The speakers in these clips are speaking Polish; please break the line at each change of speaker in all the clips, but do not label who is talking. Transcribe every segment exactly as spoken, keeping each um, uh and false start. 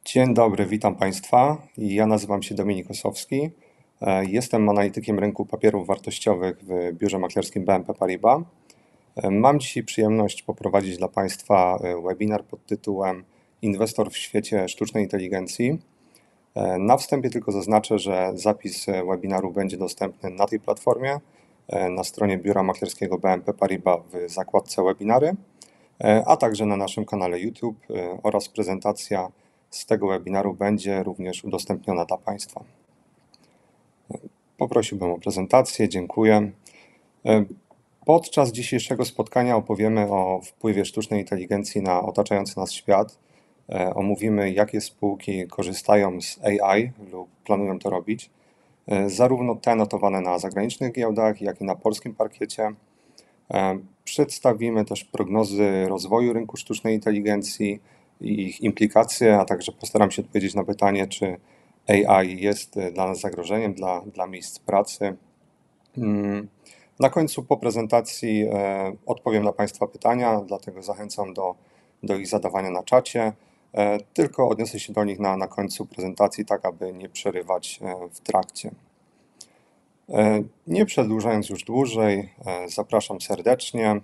Dzień dobry, witam Państwa. Ja nazywam się Dominik Osowski. E, Jestem analitykiem rynku papierów wartościowych w biurze maklerskim B N P Paribas. E, Mam dzisiaj przyjemność poprowadzić dla Państwa e, webinar pod tytułem Inwestor w świecie sztucznej inteligencji. E, Na wstępie tylko zaznaczę, że zapis e, webinaru będzie dostępny na tej platformie, e, na stronie biura maklerskiego B N P Paribas w zakładce webinary, e, a także na naszym kanale YouTube e, oraz prezentacja z tego webinaru będzie również udostępniona dla Państwa. Poprosiłbym o prezentację, dziękuję. E, Podczas dzisiejszego spotkania opowiemy o wpływie sztucznej inteligencji na otaczający nas świat. E, Omówimy, jakie spółki korzystają z A I lub planują to robić, e, zarówno te notowane na zagranicznych giełdach, jak i na polskim parkiecie. E, Przedstawimy też prognozy rozwoju rynku sztucznej inteligencji i ich implikacje, a także postaram się odpowiedzieć na pytanie, czy A I jest dla nas zagrożeniem, dla, dla miejsc pracy. Mm, Na końcu po prezentacji e, odpowiem na Państwa pytania, dlatego zachęcam do, do ich zadawania na czacie. E, Tylko odniosę się do nich na, na końcu prezentacji, tak aby nie przerywać e, w trakcie. E, Nie przedłużając już dłużej, e, zapraszam serdecznie.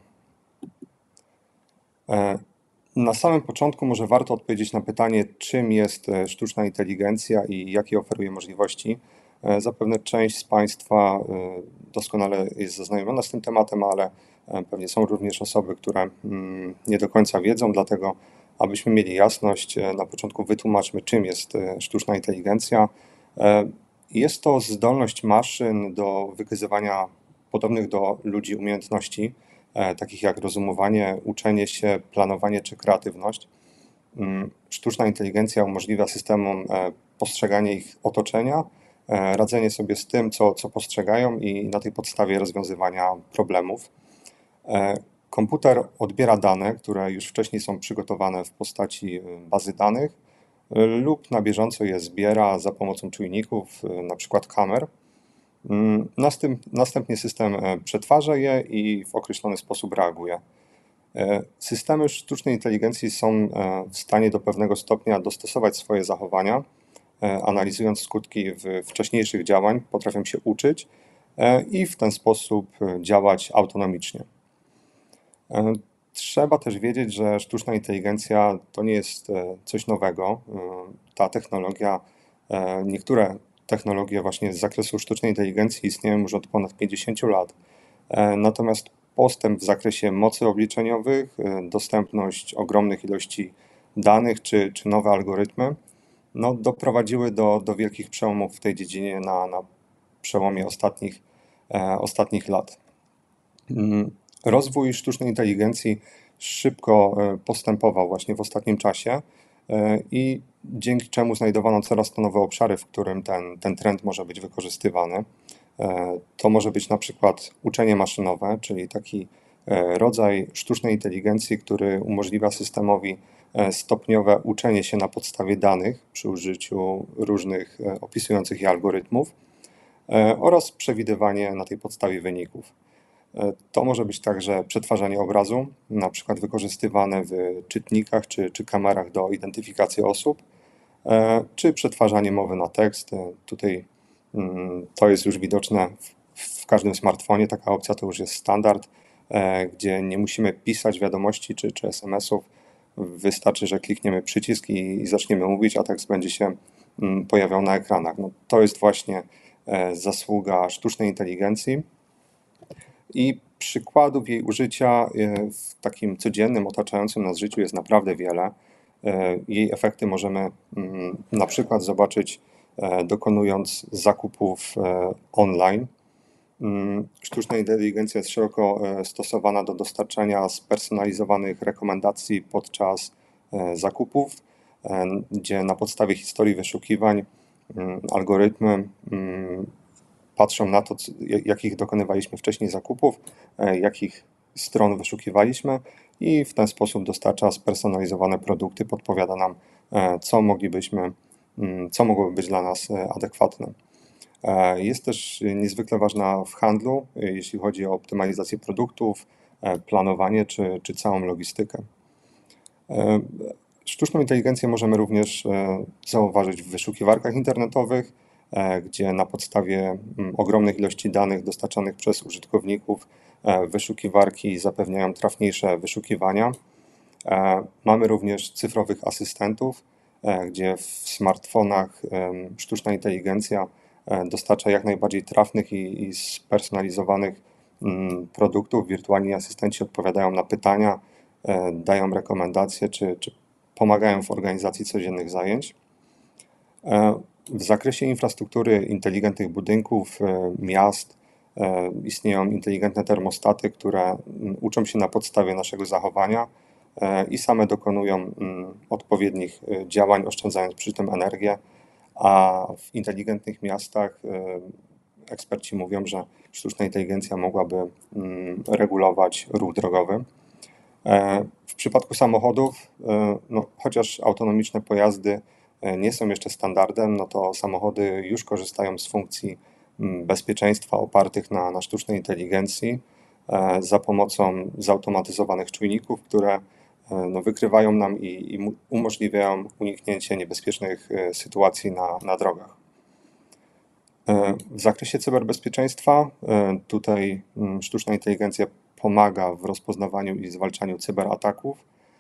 E, Na samym początku może warto odpowiedzieć na pytanie, czym jest e, sztuczna inteligencja i jakie oferuje możliwości. E, Zapewne część z Państwa e, doskonale jest zaznajomiona z tym tematem, ale e, pewnie są również osoby, które mm, nie do końca wiedzą, dlatego abyśmy mieli jasność, e, na początku wytłumaczmy, czym jest e, sztuczna inteligencja. E, Jest to zdolność maszyn do wykazywania podobnych do ludzi umiejętności, e, takich jak rozumowanie, uczenie się, planowanie czy kreatywność. Mm, Sztuczna inteligencja umożliwia systemom e, postrzeganie ich otoczenia, e, radzenie sobie z tym, co, co postrzegają i na tej podstawie rozwiązywania problemów. E, Komputer odbiera dane, które już wcześniej są przygotowane w postaci e, bazy danych, e, lub na bieżąco je zbiera za pomocą czujników, e, na przykład kamer. Mm, Następ, następnie system e, przetwarza je i w określony sposób reaguje. E, Systemy sztucznej inteligencji są e, w stanie do pewnego stopnia dostosować swoje zachowania, e, analizując skutki w- wcześniejszych działań, potrafią się uczyć e, i w ten sposób e, działać autonomicznie. E, Trzeba też wiedzieć, że sztuczna inteligencja to nie jest e, coś nowego. E, Ta technologia, e, niektóre technologie właśnie z zakresu sztucznej inteligencji istnieją już od ponad pięćdziesięciu lat. E, Natomiast postęp w zakresie mocy obliczeniowych, e, dostępność ogromnych ilości danych czy, czy nowe algorytmy no, doprowadziły do, do wielkich przełomów w tej dziedzinie na, na przełomie ostatnich, e, ostatnich lat. Mm, Rozwój sztucznej inteligencji szybko e, postępował właśnie w ostatnim czasie e, i dzięki czemu znajdowano coraz to nowe obszary, w którym ten, ten trend może być wykorzystywany. E, To może być na przykład uczenie maszynowe, czyli taki e, rodzaj sztucznej inteligencji, który umożliwia systemowi e, stopniowe uczenie się na podstawie danych przy użyciu różnych e, opisujących je algorytmów e, oraz przewidywanie na tej podstawie wyników. E, To może być także przetwarzanie obrazu, na przykład wykorzystywane w czytnikach czy, czy kamerach do identyfikacji osób, e, czy przetwarzanie mowy na tekst. E, Tutaj mm, to jest już widoczne w, w każdym smartfonie, taka opcja to już jest standard, e, gdzie nie musimy pisać wiadomości czy, czy es em esów. Wystarczy, że klikniemy przycisk i, i zaczniemy mówić, a tekst będzie się mm, pojawiał na ekranach. No, to jest właśnie e, zasługa sztucznej inteligencji. I przykładów jej użycia e, w takim codziennym, otaczającym nas życiu jest naprawdę wiele. E, Jej efekty możemy mm, na przykład zobaczyć e, dokonując zakupów e, online. Mm, Sztuczna inteligencja jest szeroko e, stosowana do dostarczania spersonalizowanych rekomendacji podczas e, zakupów, e, gdzie na podstawie historii wyszukiwań mm, algorytmy mm, patrzą na to, c- jakich dokonywaliśmy wcześniej zakupów, e, jakich stron wyszukiwaliśmy i w ten sposób dostarcza spersonalizowane produkty, podpowiada nam, e, co moglibyśmy, mm, co mogłoby być dla nas e, adekwatne. E, Jest też niezwykle ważna w handlu, e, jeśli chodzi o optymalizację produktów, e, planowanie czy, czy całą logistykę. E, Sztuczną inteligencję możemy również zauważyć w wyszukiwarkach internetowych, gdzie na podstawie ogromnych ilości danych dostarczanych przez użytkowników wyszukiwarki zapewniają trafniejsze wyszukiwania. Mamy również cyfrowych asystentów, gdzie w smartfonach sztuczna inteligencja dostarcza jak najbardziej trafnych i, i spersonalizowanych produktów. Wirtualni asystenci odpowiadają na pytania, dają rekomendacje czy, czy pomagają w organizacji codziennych zajęć. W zakresie infrastruktury inteligentnych budynków, miast istnieją inteligentne termostaty, które uczą się na podstawie naszego zachowania i same dokonują odpowiednich działań, oszczędzając przy tym energię, a w inteligentnych miastach eksperci mówią, że sztuczna inteligencja mogłaby regulować ruch drogowy. W przypadku samochodów, no, chociaż autonomiczne pojazdy nie są jeszcze standardem, no to samochody już korzystają z funkcji bezpieczeństwa opartych na, na sztucznej inteligencji za pomocą zautomatyzowanych czujników, które no, wykrywają nam i, i umożliwiają uniknięcie niebezpiecznych sytuacji na, na drogach. W zakresie cyberbezpieczeństwa tutaj sztuczna inteligencja pomaga w rozpoznawaniu i zwalczaniu cyberataków.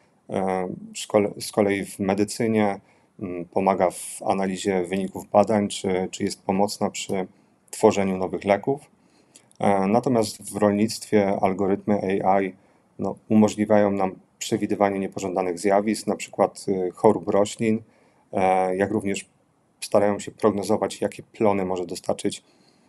Z kolei w medycynie pomaga w analizie wyników badań, czy, czy jest pomocna przy tworzeniu nowych leków. Natomiast w rolnictwie algorytmy A I no, umożliwiają nam przewidywanie niepożądanych zjawisk, na przykład chorób roślin, jak również starają się prognozować, jakie plony może dostarczyć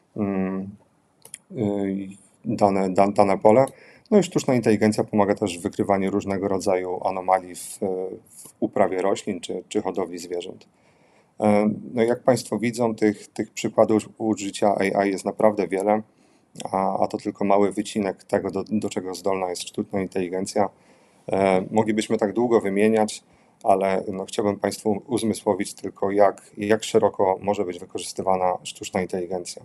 dane, dane pole. No i sztuczna inteligencja pomaga też w wykrywaniu różnego rodzaju anomalii w, w uprawie roślin czy, czy hodowli zwierząt. No jak Państwo widzą, tych, tych przykładów użycia A I jest naprawdę wiele, a, a to tylko mały wycinek tego, do, do czego zdolna jest sztuczna inteligencja. Moglibyśmy tak długo wymieniać, ale no, chciałbym Państwu uzmysłowić tylko, jak, jak szeroko może być wykorzystywana sztuczna inteligencja.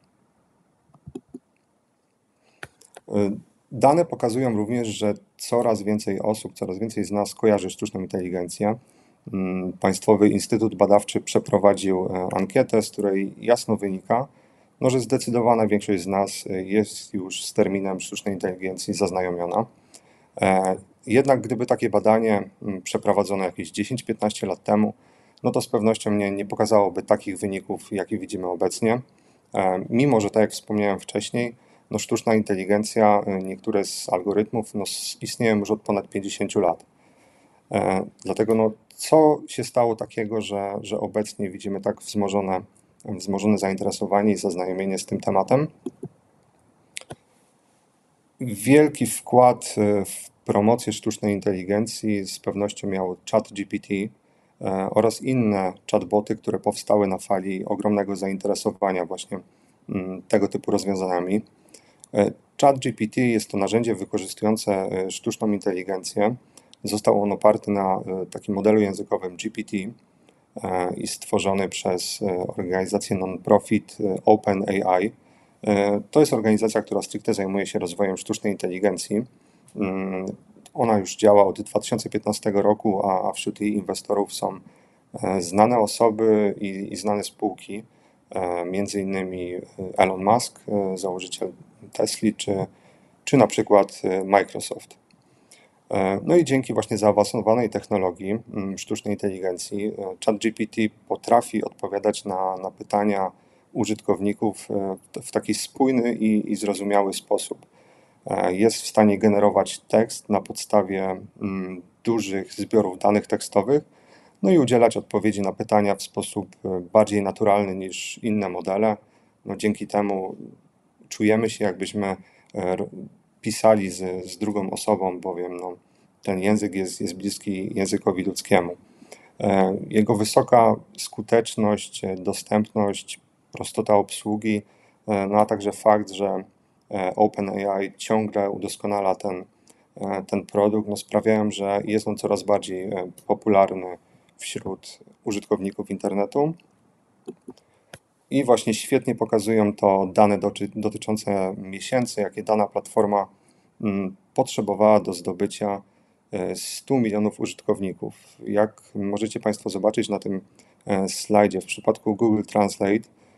Dane pokazują również, że coraz więcej osób, coraz więcej z nas kojarzy sztuczną inteligencję. Państwowy Instytut Badawczy przeprowadził ankietę, z której jasno wynika, no, że zdecydowana większość z nas jest już z terminem sztucznej inteligencji zaznajomiona. Jednak gdyby takie badanie przeprowadzono jakieś dziesięć piętnaście lat temu, no to z pewnością nie, nie pokazałoby takich wyników, jakie widzimy obecnie. Mimo że, tak jak wspomniałem wcześniej, no sztuczna inteligencja, niektóre z algorytmów no, istnieją już od ponad pięćdziesięciu lat. Dlatego no, co się stało takiego, że, że obecnie widzimy tak wzmożone, wzmożone zainteresowanie i zaznajomienie z tym tematem? Wielki wkład w promocję sztucznej inteligencji z pewnością miał ChatGPT oraz inne chatboty, które powstały na fali ogromnego zainteresowania właśnie tego typu rozwiązaniami. ChatGPT jest to narzędzie wykorzystujące sztuczną inteligencję. Został on oparty na takim modelu językowym G P T i stworzony przez organizację non-profit OpenAI. To jest organizacja, która stricte zajmuje się rozwojem sztucznej inteligencji. Ona już działa od dwa tysiące piętnastego roku, a wśród jej inwestorów są znane osoby i, i znane spółki, między innymi Elon Musk, założyciel Tesli, czy, czy na przykład Microsoft. No i dzięki właśnie zaawansowanej technologii sztucznej inteligencji ChatGPT potrafi odpowiadać na, na pytania użytkowników w taki spójny i, i zrozumiały sposób. Jest w stanie generować tekst na podstawie dużych zbiorów danych tekstowych, no i udzielać odpowiedzi na pytania w sposób bardziej naturalny niż inne modele. No dzięki temu czujemy się, jakbyśmy pisali z, z drugą osobą, bowiem no, ten język jest, jest bliski językowi ludzkiemu. Jego wysoka skuteczność, dostępność, prostota obsługi, no a także fakt, że OpenAI ciągle udoskonala ten, ten produkt, no sprawiają, że jest on coraz bardziej popularny wśród użytkowników internetu. I właśnie świetnie pokazują to dane dotyczące miesięcy, jakie dana platforma potrzebowała do zdobycia stu milionów użytkowników. Jak możecie Państwo zobaczyć na tym slajdzie, w przypadku Google Translate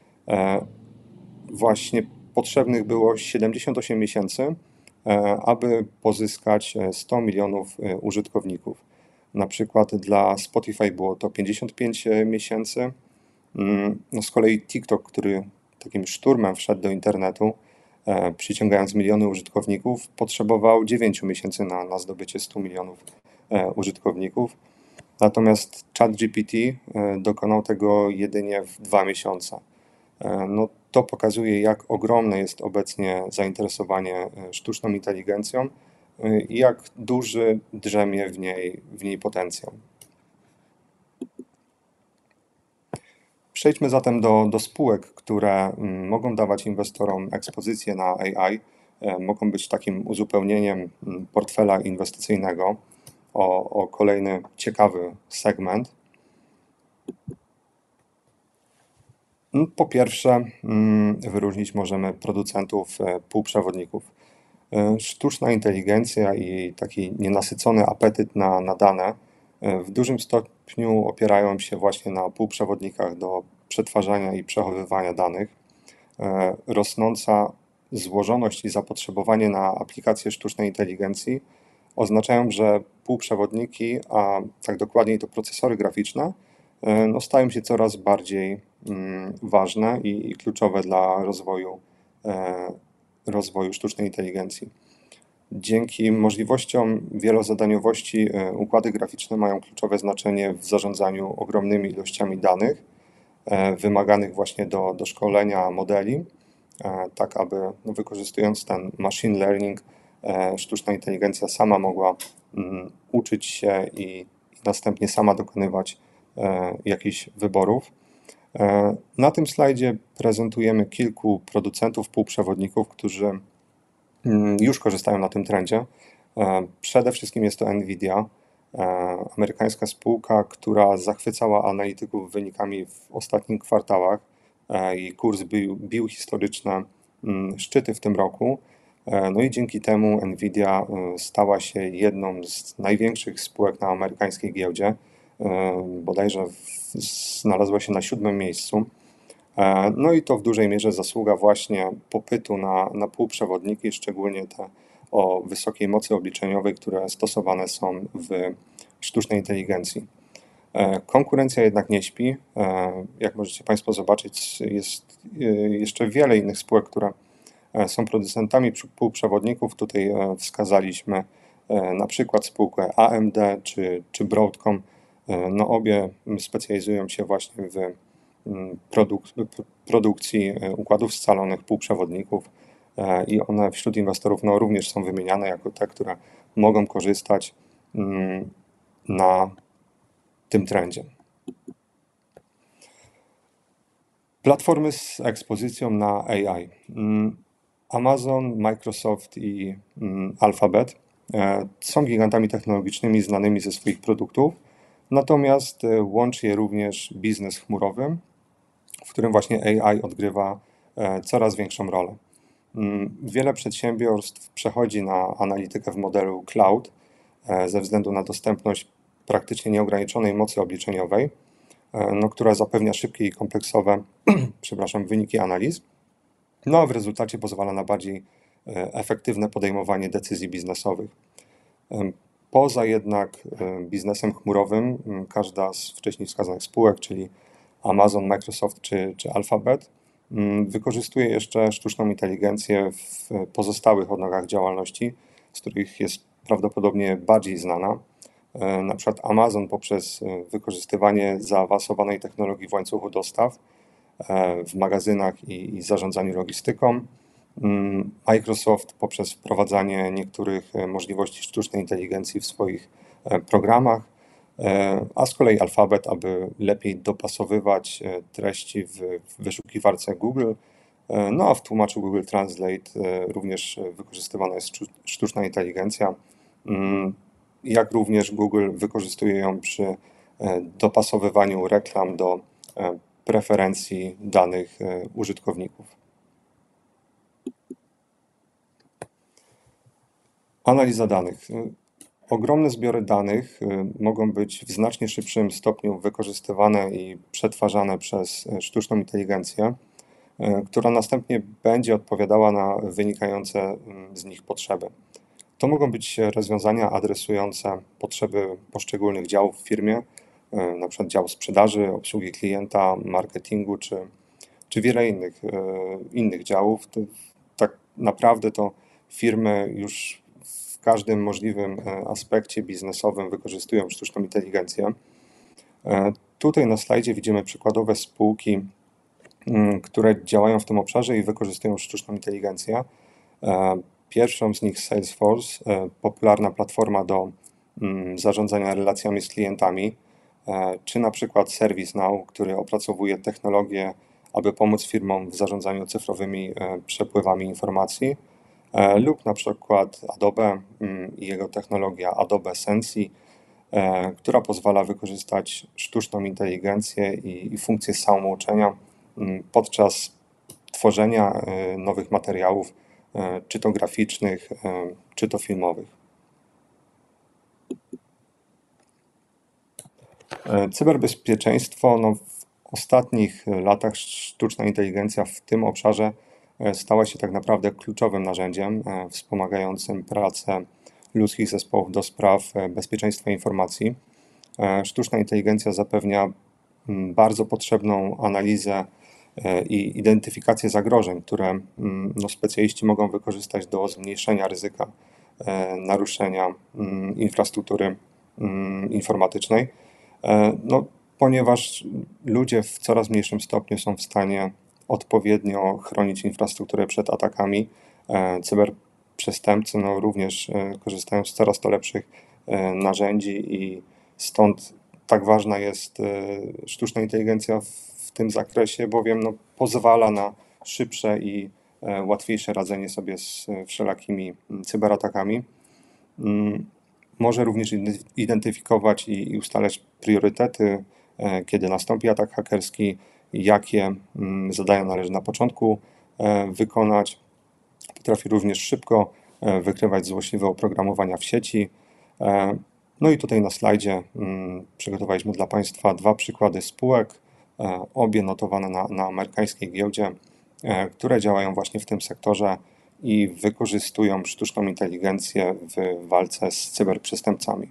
właśnie potrzebnych było siedemdziesiąt osiem miesięcy, aby pozyskać sto milionów użytkowników. Na przykład dla Spotify było to pięćdziesiąt pięć miesięcy. No z kolei TikTok, który takim szturmem wszedł do internetu, przyciągając miliony użytkowników, potrzebował dziewięć miesięcy na, na zdobycie stu milionów użytkowników. Natomiast ChatGPT dokonał tego jedynie w dwa miesiące. No, to pokazuje, jak ogromne jest obecnie zainteresowanie sztuczną inteligencją i jak duży drzemie w niej, w niej potencjał. Przejdźmy zatem do, do spółek, które mogą dawać inwestorom ekspozycję na A I, mogą być takim uzupełnieniem portfela inwestycyjnego o, o kolejny ciekawy segment. Po pierwsze, wyróżnić możemy producentów półprzewodników. Sztuczna inteligencja i taki nienasycony apetyt na, na dane w dużym stopniu opierają się właśnie na półprzewodnikach do przetwarzania i przechowywania danych. Rosnąca złożoność i zapotrzebowanie na aplikacje sztucznej inteligencji oznaczają, że półprzewodniki, a tak dokładniej to procesory graficzne, no, stają się coraz bardziej ważne i, i kluczowe dla rozwoju, rozwoju sztucznej inteligencji. Dzięki możliwościom wielozadaniowości układy graficzne mają kluczowe znaczenie w zarządzaniu ogromnymi ilościami danych, wymaganych właśnie do, do szkolenia modeli, tak aby no, wykorzystując ten machine learning, sztuczna inteligencja sama mogła um, uczyć się i, i następnie sama dokonywać e, jakichś wyborów. E, na tym slajdzie prezentujemy kilku producentów półprzewodników, którzy um, już korzystają na tym trendzie. E, przede wszystkim jest to NVIDIA, e, amerykańska spółka, która zachwycała analityków wynikami w ostatnich kwartałach. E, jej kurs bił, bił historyczne um, szczyty w tym roku. No i dzięki temu NVIDIA stała się jedną z największych spółek na amerykańskiej giełdzie. Bodajże znalazła się na siódmym miejscu. No i to w dużej mierze zasługa właśnie popytu na, na półprzewodniki, szczególnie te o wysokiej mocy obliczeniowej, które stosowane są w sztucznej inteligencji. Konkurencja jednak nie śpi. Jak możecie Państwo zobaczyć, jest jeszcze wiele innych spółek, które są producentami półprzewodników. Tutaj wskazaliśmy na przykład spółkę A M D czy, czy Broadcom. No obie specjalizują się właśnie w produk- produkcji układów scalonych półprzewodników i one wśród inwestorów no, również są wymieniane jako te, które mogą korzystać na tym trendzie. Platformy z ekspozycją na A I. Amazon, Microsoft i Alphabet są gigantami technologicznymi znanymi ze swoich produktów, natomiast łączy je również biznes chmurowy, w którym właśnie A I odgrywa coraz większą rolę. Wiele przedsiębiorstw przechodzi na analitykę w modelu cloud ze względu na dostępność praktycznie nieograniczonej mocy obliczeniowej, no, która zapewnia szybkie i kompleksowe przepraszam, wyniki analiz. No a w rezultacie pozwala na bardziej efektywne podejmowanie decyzji biznesowych. Poza jednak biznesem chmurowym, każda z wcześniej wskazanych spółek, czyli Amazon, Microsoft czy, czy Alphabet, wykorzystuje jeszcze sztuczną inteligencję w pozostałych odnogach działalności, z których jest prawdopodobnie bardziej znana. Na przykład Amazon poprzez wykorzystywanie zaawansowanej technologii w łańcuchu dostaw, w magazynach i, i zarządzaniu logistyką. Microsoft poprzez wprowadzanie niektórych możliwości sztucznej inteligencji w swoich programach, a z kolei Alphabet, aby lepiej dopasowywać treści w wyszukiwarce Google, no a w tłumaczu Google Translate również wykorzystywana jest sztuczna inteligencja, jak również Google wykorzystuje ją przy dopasowywaniu reklam do preferencji danych użytkowników. Analiza danych. Ogromne zbiory danych y, mogą być w znacznie szybszym stopniu wykorzystywane i przetwarzane przez y, sztuczną inteligencję, y, która następnie będzie odpowiadała na wynikające y, z nich potrzeby. To mogą być rozwiązania adresujące potrzeby poszczególnych działów w firmie, y, na przykład dział sprzedaży, obsługi klienta, marketingu czy, czy wiele innych, y, innych działów. To, tak naprawdę to firmy już w każdym możliwym e, aspekcie biznesowym wykorzystują sztuczną inteligencję. E, Tutaj na slajdzie widzimy przykładowe spółki, mm, które działają w tym obszarze i wykorzystują sztuczną inteligencję. E, Pierwszą z nich Salesforce, e, popularna platforma do mm, zarządzania relacjami z klientami, e, czy na przykład ServiceNow, który opracowuje technologię, aby pomóc firmom w zarządzaniu cyfrowymi e, przepływami informacji, e, lub na przykład Adobe mm, i jego technologia Adobe Sensei, e, która pozwala wykorzystać sztuczną inteligencję i, i funkcję samouczenia mm, podczas tworzenia e, nowych materiałów, e, czy to graficznych, e, czy to filmowych. E, Cyberbezpieczeństwo, no w ostatnich latach sztuczna inteligencja w tym obszarze e, stała się tak naprawdę kluczowym narzędziem e, wspomagającym pracę ludzkich zespołów do spraw e, bezpieczeństwa informacji. E, Sztuczna inteligencja zapewnia mm, bardzo potrzebną analizę e, i identyfikację zagrożeń, które mm, no, specjaliści mogą wykorzystać do zmniejszenia ryzyka e, naruszenia mm, infrastruktury mm, informatycznej. E, No, ponieważ ludzie w coraz mniejszym stopniu są w stanie odpowiednio chronić infrastrukturę przed atakami, e, cyberprzestępcy no, również e, korzystają z coraz to lepszych e, narzędzi i stąd tak ważna jest e, sztuczna inteligencja w, w tym zakresie, bowiem no, pozwala na szybsze i e, łatwiejsze radzenie sobie z e, wszelakimi mm, cyberatakami. Mm, Może również identy- identyfikować i, i ustalać priorytety, e, kiedy nastąpi atak hakerski, jakie mm, zadania należy na początku e, wykonać. Potrafi również szybko e, wykrywać złośliwe oprogramowania w sieci. E, No i tutaj na slajdzie mm, przygotowaliśmy dla Państwa dwa przykłady spółek, e, obie notowane na, na amerykańskiej giełdzie, e, które działają właśnie w tym sektorze i wykorzystują sztuczną inteligencję w walce z cyberprzestępcami.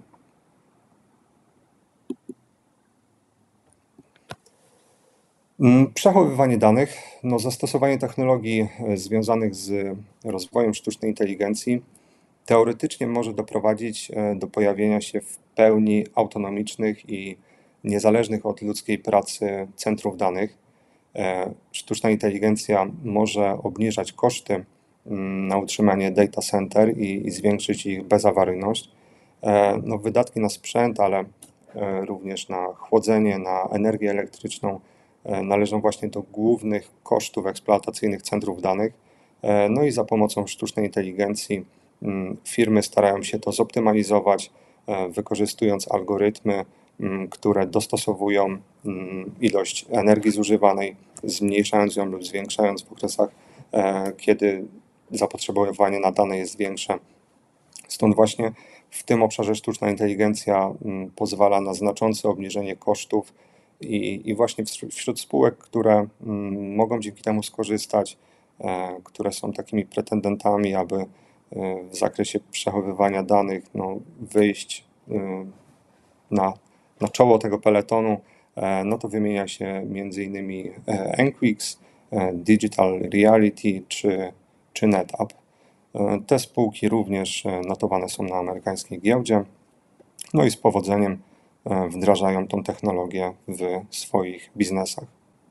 Mm, Przechowywanie danych, no zastosowanie technologii e, związanych z rozwojem sztucznej inteligencji teoretycznie może doprowadzić e, do pojawienia się w pełni autonomicznych i niezależnych od ludzkiej pracy centrów danych. E, Sztuczna inteligencja może obniżać koszty mm, na utrzymanie data center i, i zwiększyć ich bezawaryjność. E, No, wydatki na sprzęt, ale e, również na chłodzenie, na energię elektryczną e, należą właśnie do głównych kosztów eksploatacyjnych centrów danych. E, No i za pomocą sztucznej inteligencji mm, firmy starają się to zoptymalizować, e, wykorzystując algorytmy, mm, które dostosowują mm, ilość energii zużywanej, zmniejszając ją lub zwiększając w okresach, e, kiedy zapotrzebowanie na dane jest większe. Stąd właśnie w tym obszarze sztuczna inteligencja mm, pozwala na znaczące obniżenie kosztów i, i właśnie wśród, wśród spółek, które mm, mogą dzięki temu skorzystać, e, które są takimi pretendentami, aby e, w zakresie przechowywania danych no, wyjść e, na, na czoło tego peletonu, e, no to wymienia się między innymi e, NQuix, e, Digital Reality czy, czy NetApp. E, Te spółki również e, notowane są na amerykańskiej giełdzie, no i z powodzeniem e, wdrażają tą technologię w swoich biznesach.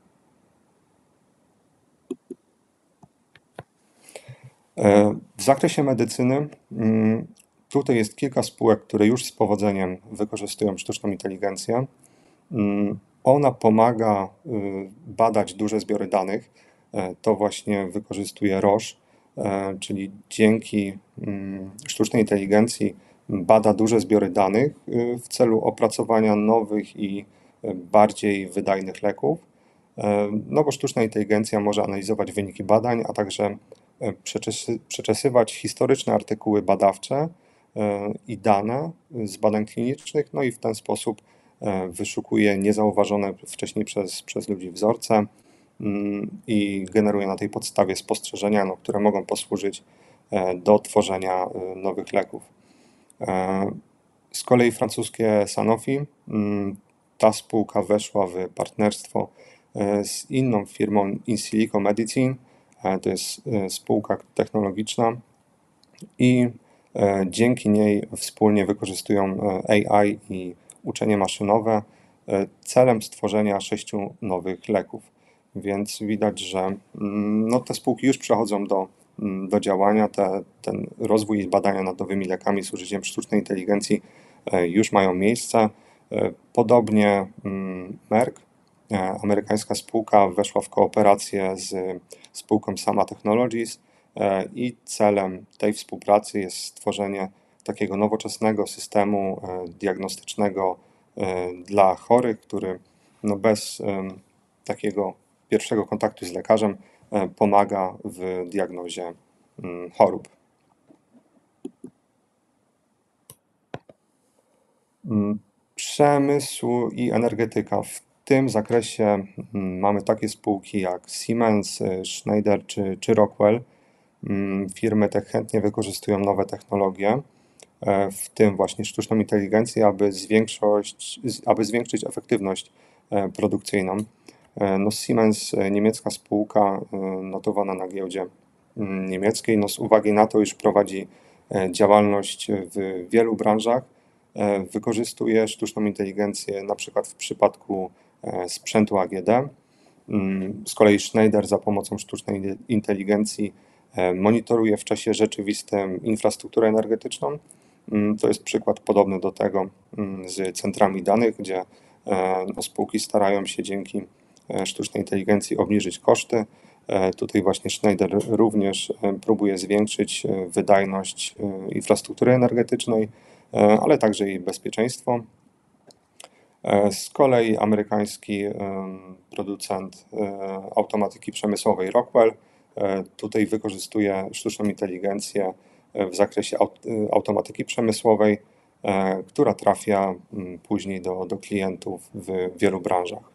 E, W zakresie medycyny mm, tutaj jest kilka spółek, które już z powodzeniem wykorzystują sztuczną inteligencję. Mm, Ona pomaga y, badać duże zbiory danych. E, To właśnie wykorzystuje Roche, e, czyli dzięki mm, sztucznej inteligencji bada duże zbiory danych y, w celu opracowania nowych i e, bardziej wydajnych leków. E, No bo sztuczna inteligencja może analizować wyniki badań, a także e, przeczesy- przeczesywać historyczne artykuły badawcze, i dane z badań klinicznych, no i w ten sposób wyszukuje niezauważone wcześniej przez, przez ludzi wzorce i generuje na tej podstawie spostrzeżenia, no, które mogą posłużyć do tworzenia nowych leków. Z kolei francuskie Sanofi, ta spółka weszła w partnerstwo z inną firmą In Silico Medicine, to jest spółka technologiczna i dzięki niej wspólnie wykorzystują A I i uczenie maszynowe celem stworzenia sześciu nowych leków. Więc widać, że no, te spółki już przechodzą do, do działania, te, ten rozwój i badania nad nowymi lekami z użyciem sztucznej inteligencji już mają miejsce. Podobnie Merck, amerykańska spółka, weszła w kooperację z spółką Sama Technologies i celem tej współpracy jest stworzenie takiego nowoczesnego systemu diagnostycznego dla chorych, który no bez takiego pierwszego kontaktu z lekarzem pomaga w diagnozie chorób. Przemysł i energetyka. W tym zakresie mamy takie spółki jak Siemens, Schneider czy, czy Rockwell. Firmy te chętnie wykorzystują nowe technologie, w tym właśnie sztuczną inteligencję, aby, zwiększyć, aby zwiększyć efektywność produkcyjną. No Siemens, niemiecka spółka notowana na giełdzie niemieckiej, no z uwagi na to, iż prowadzi działalność w wielu branżach, wykorzystuje sztuczną inteligencję na przykład w przypadku sprzętu A G D. Z kolei Schneider za pomocą sztucznej inteligencji monitoruje w czasie rzeczywistym infrastrukturę energetyczną. To jest przykład podobny do tego z centrami danych, gdzie no, spółki starają się dzięki sztucznej inteligencji obniżyć koszty. Tutaj właśnie Schneider również próbuje zwiększyć wydajność infrastruktury energetycznej, ale także i bezpieczeństwo. Z kolei amerykański producent automatyki przemysłowej Rockwell tutaj wykorzystuje sztuczną inteligencję w zakresie automatyki przemysłowej, która trafia później do, do klientów w wielu branżach.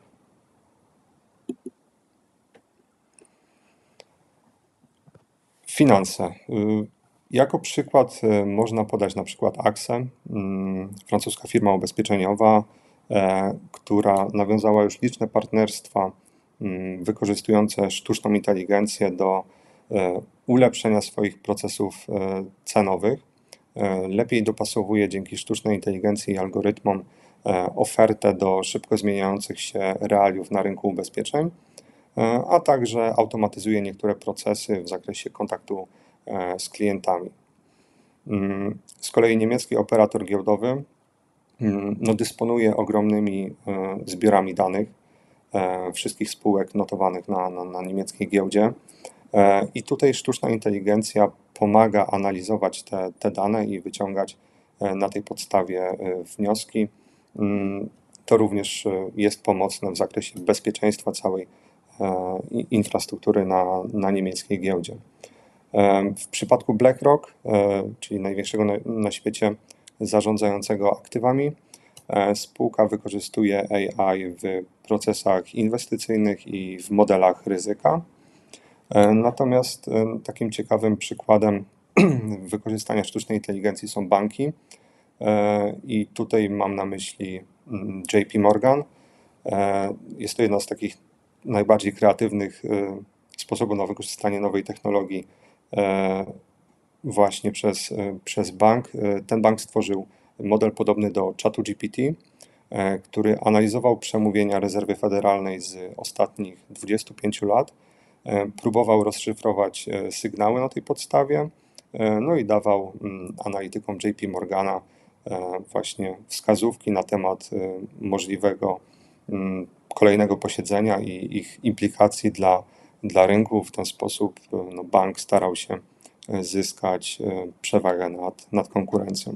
Finanse. Jako przykład można podać na przykład A X E, francuska firma ubezpieczeniowa, która nawiązała już liczne partnerstwa wykorzystujące sztuczną inteligencję do ulepszenia swoich procesów cenowych. Lepiej dopasowuje dzięki sztucznej inteligencji i algorytmom ofertę do szybko zmieniających się realiów na rynku ubezpieczeń, a także automatyzuje niektóre procesy w zakresie kontaktu z klientami. Z kolei niemiecki operator giełdowy no, dysponuje ogromnymi zbiorami danych wszystkich spółek notowanych na, na, na niemieckiej giełdzie i tutaj sztuczna inteligencja pomaga analizować te, te dane i wyciągać na tej podstawie wnioski. To również jest pomocne w zakresie bezpieczeństwa całej infrastruktury na, na niemieckiej giełdzie. W przypadku BlackRock, czyli największego na, na świecie zarządzającego aktywami, spółka wykorzystuje A I w procesach inwestycyjnych i w modelach ryzyka. Natomiast takim ciekawym przykładem wykorzystania sztucznej inteligencji są banki i tutaj mam na myśli J P Morgan. Jest to jedna z takich najbardziej kreatywnych sposobów na wykorzystanie nowej technologii właśnie przez, przez bank. Ten bank stworzył model podobny do czatu G P T, który analizował przemówienia rezerwy federalnej z ostatnich dwudziestu pięciu lat, próbował rozszyfrować sygnały na tej podstawie, no i dawał analitykom J P Morgana właśnie wskazówki na temat możliwego kolejnego posiedzenia i ich implikacji dla, dla rynku. W ten sposób no, bank starał się zyskać przewagę nad, nad konkurencją.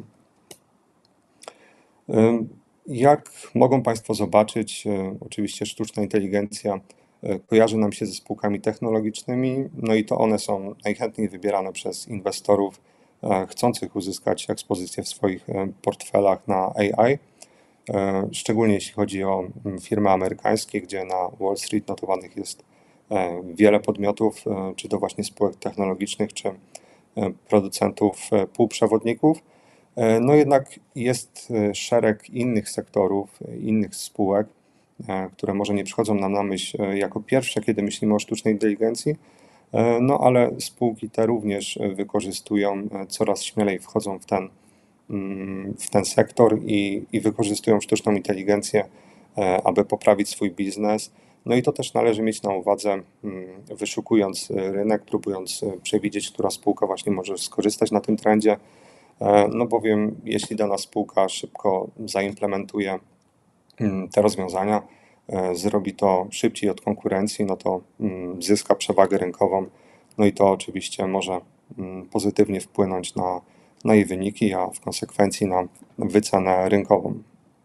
Jak mogą Państwo zobaczyć, oczywiście sztuczna inteligencja kojarzy nam się ze spółkami technologicznymi, no i to one są najchętniej wybierane przez inwestorów chcących uzyskać ekspozycję w swoich portfelach na A I, szczególnie jeśli chodzi o firmy amerykańskie, gdzie na Wall Street notowanych jest wiele podmiotów, czy to właśnie spółek technologicznych, czy producentów półprzewodników. No jednak jest szereg innych sektorów, innych spółek, które może nie przychodzą nam na myśl jako pierwsze, kiedy myślimy o sztucznej inteligencji, no ale spółki te również wykorzystują, coraz śmielej wchodzą w ten, w ten sektor i, i wykorzystują sztuczną inteligencję, aby poprawić swój biznes. No i to też należy mieć na uwadze, wyszukując rynek, próbując przewidzieć, która spółka właśnie może skorzystać na tym trendzie, no bowiem jeśli dana spółka szybko zaimplementuje te rozwiązania, zrobi to szybciej od konkurencji, no to zyska przewagę rynkową, no i to oczywiście może pozytywnie wpłynąć na, na jej wyniki, a w konsekwencji na wycenę rynkową.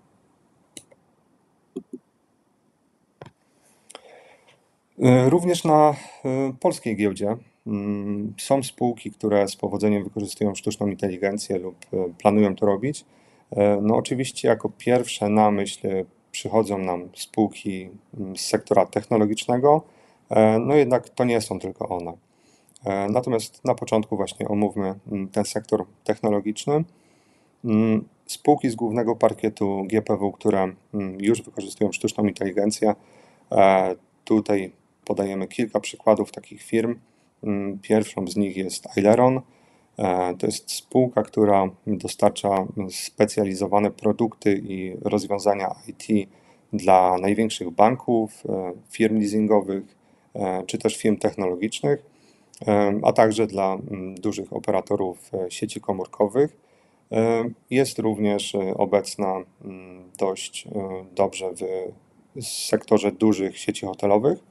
Również na polskiej giełdzie są spółki, które z powodzeniem wykorzystują sztuczną inteligencję lub planują to robić. No oczywiście jako pierwsze na myśl przychodzą nam spółki z sektora technologicznego, no jednak to nie są tylko one. Natomiast na początku właśnie omówmy ten sektor technologiczny. Spółki z głównego parkietu G P W, które już wykorzystują sztuczną inteligencję. Tutaj podajemy kilka przykładów takich firm. Pierwszą z nich jest Aileron. To jest spółka, która dostarcza specjalizowane produkty i rozwiązania I T dla największych banków, firm leasingowych czy też firm technologicznych, a także dla dużych operatorów sieci komórkowych. Jest również obecna dość dobrze w sektorze dużych sieci hotelowych.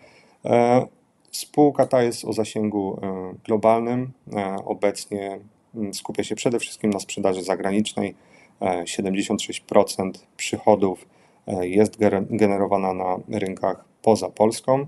Spółka ta jest o zasięgu globalnym. Obecnie skupia się przede wszystkim na sprzedaży zagranicznej. siedemdziesiąt sześć procent przychodów jest generowana na rynkach poza Polską.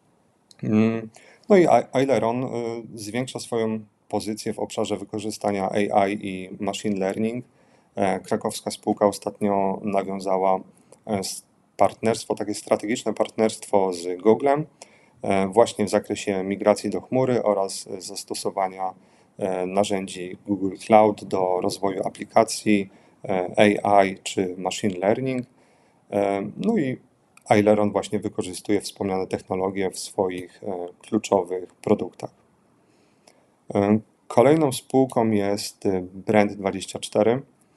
No i Aileron zwiększa swoją pozycję w obszarze wykorzystania A I i machine learning. Krakowska spółka ostatnio nawiązała partnerstwo, takie strategiczne partnerstwo z Googlem, właśnie w zakresie migracji do chmury oraz zastosowania narzędzi Google Cloud do rozwoju aplikacji A I czy machine learning. No i Aileron właśnie wykorzystuje wspomniane technologie w swoich kluczowych produktach. Kolejną spółką jest Brand dwadzieścia cztery.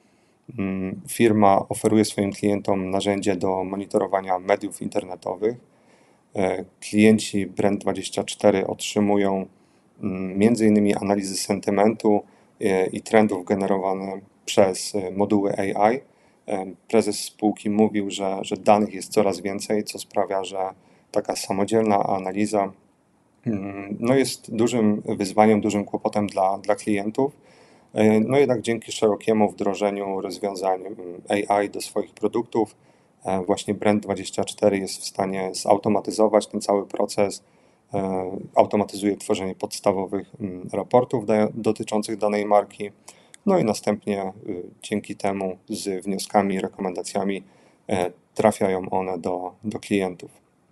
Firma oferuje swoim klientom narzędzie do monitorowania mediów internetowych. Klienci Brand dwadzieścia cztery otrzymują między innymi analizy sentymentu i trendów generowane przez moduły A I. Prezes spółki mówił, że, że danych jest coraz więcej, co sprawia, że taka samodzielna analiza no jest dużym wyzwaniem, dużym kłopotem dla, dla klientów. No jednak dzięki szerokiemu wdrożeniu rozwiązań A I do swoich produktów, właśnie Brand dwadzieścia cztery jest w stanie zautomatyzować ten cały proces, automatyzuje tworzenie podstawowych raportów dotyczących danej marki, no i następnie dzięki temu z wnioskami i rekomendacjami trafiają one do, do klientów.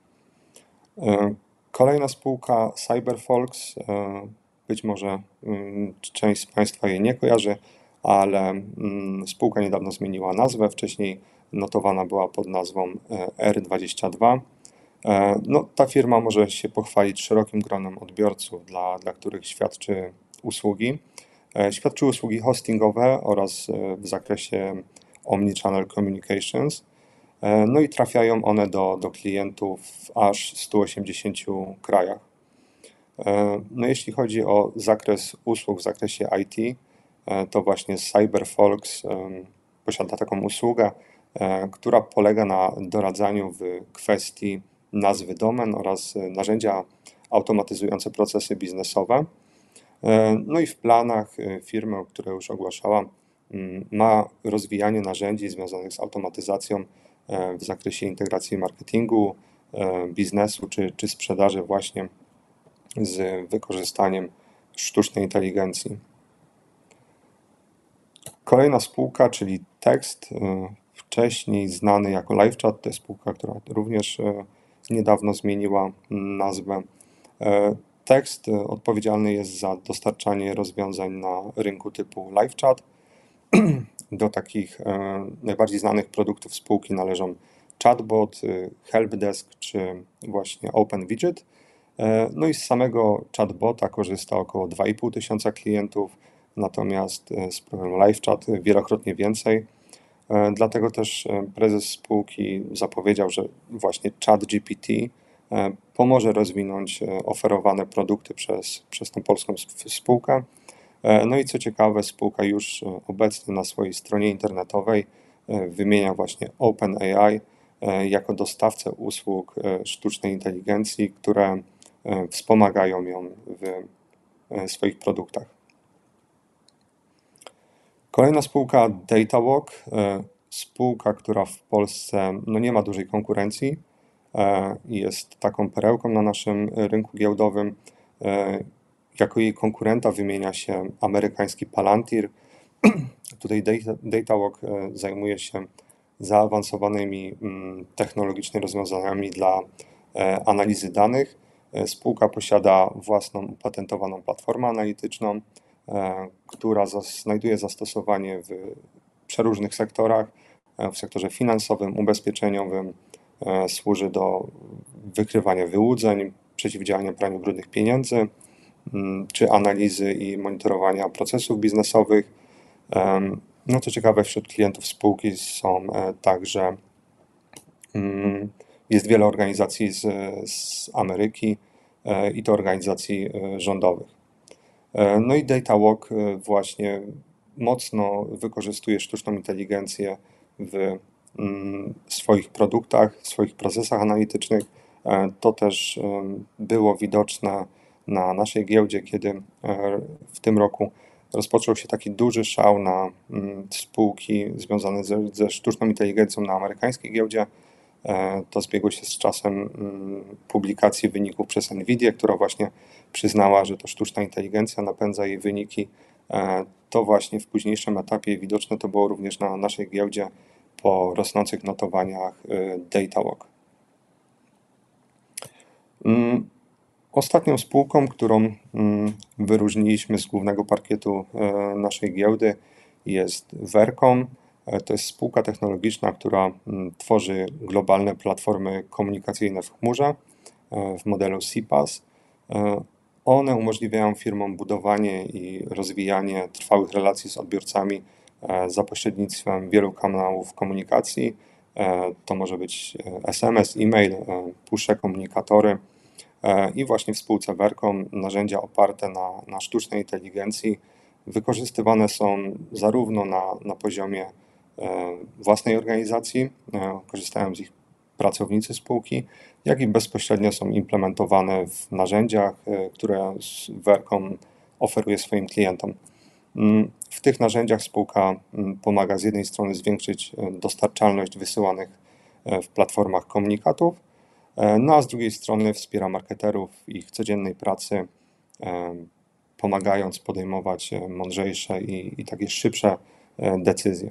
Kolejna spółka Cyberfolks, być może część z Państwa jej nie kojarzy, ale spółka niedawno zmieniła nazwę, wcześniej notowana była pod nazwą R dwadzieścia dwa. No, ta firma może się pochwalić szerokim gronem odbiorców, dla, dla których świadczy usługi. Świadczy usługi hostingowe oraz w zakresie Omnichannel Communications. No i trafiają one do, do klientów w aż stu osiemdziesięciu krajach. No jeśli chodzi o zakres usług w zakresie I T, to właśnie Cyberfolks posiada taką usługę, która polega na doradzaniu w kwestii nazwy domen oraz narzędzia automatyzujące procesy biznesowe. No i w planach firmy, które już ogłaszałam, ma rozwijanie narzędzi związanych z automatyzacją w zakresie integracji marketingu, biznesu czy, czy sprzedaży właśnie z wykorzystaniem sztucznej inteligencji. Kolejna spółka, czyli Text, wcześniej znany jako LiveChat, to jest spółka, która również niedawno zmieniła nazwę. Text odpowiedzialny jest za dostarczanie rozwiązań na rynku typu LiveChat. Do takich najbardziej znanych produktów spółki należą Chatbot, Helpdesk czy właśnie OpenWidget. No i z samego chatbota korzysta około dwa i pół tysiąca klientów, natomiast z programu LiveChat wielokrotnie więcej. Dlatego też prezes spółki zapowiedział, że właśnie ChatGPT pomoże rozwinąć oferowane produkty przez, przez tę polską spółkę. No i co ciekawe, spółka już obecnie na swojej stronie internetowej wymienia właśnie OpenAI jako dostawcę usług sztucznej inteligencji, które wspomagają ją w swoich produktach. Kolejna spółka Datawalk, spółka, która w Polsce no nie ma dużej konkurencji, jest taką perełką na naszym rynku giełdowym. Jako jej konkurenta wymienia się amerykański Palantir. Tutaj Datawalk zajmuje się zaawansowanymi technologicznie rozwiązaniami dla analizy danych. Spółka posiada własną upatentowaną platformę analityczną, która znajduje zastosowanie w przeróżnych sektorach. W sektorze finansowym, ubezpieczeniowym służy do wykrywania wyłudzeń, przeciwdziałania praniu brudnych pieniędzy, czy analizy i monitorowania procesów biznesowych. No co ciekawe, wśród klientów spółki są także, jest wiele organizacji z, z Ameryki i to organizacji rządowych. No i Datawalk właśnie mocno wykorzystuje sztuczną inteligencję w swoich produktach, w swoich procesach analitycznych. To też było widoczne na naszej giełdzie, kiedy w tym roku rozpoczął się taki duży szał na spółki związane ze, ze sztuczną inteligencją na amerykańskiej giełdzie. To zbiegło się z czasem publikacji wyników przez Nvidię, która właśnie przyznała, że to sztuczna inteligencja napędza jej wyniki. To właśnie w późniejszym etapie widoczne to było również na naszej giełdzie po rosnących notowaniach Datawalk. Ostatnią spółką, którą wyróżniliśmy z głównego parkietu naszej giełdy, jest Vercom. To jest spółka technologiczna, która tworzy globalne platformy komunikacyjne w chmurze w modelu C PaaS. One umożliwiają firmom budowanie i rozwijanie trwałych relacji z odbiorcami za pośrednictwem wielu kanałów komunikacji. To może być S M S, e-mail, push komunikatory. I właśnie w spółce Vercom narzędzia oparte na, na sztucznej inteligencji wykorzystywane są zarówno na, na poziomie własnej organizacji, korzystają z ich pracownicy spółki, jak i bezpośrednio są implementowane w narzędziach, które Vercom oferuje swoim klientom. W tych narzędziach spółka pomaga z jednej strony zwiększyć dostarczalność wysyłanych w platformach komunikatów, no a z drugiej strony wspiera marketerów w ich codziennej pracy, pomagając podejmować mądrzejsze i, i takie szybsze decyzje.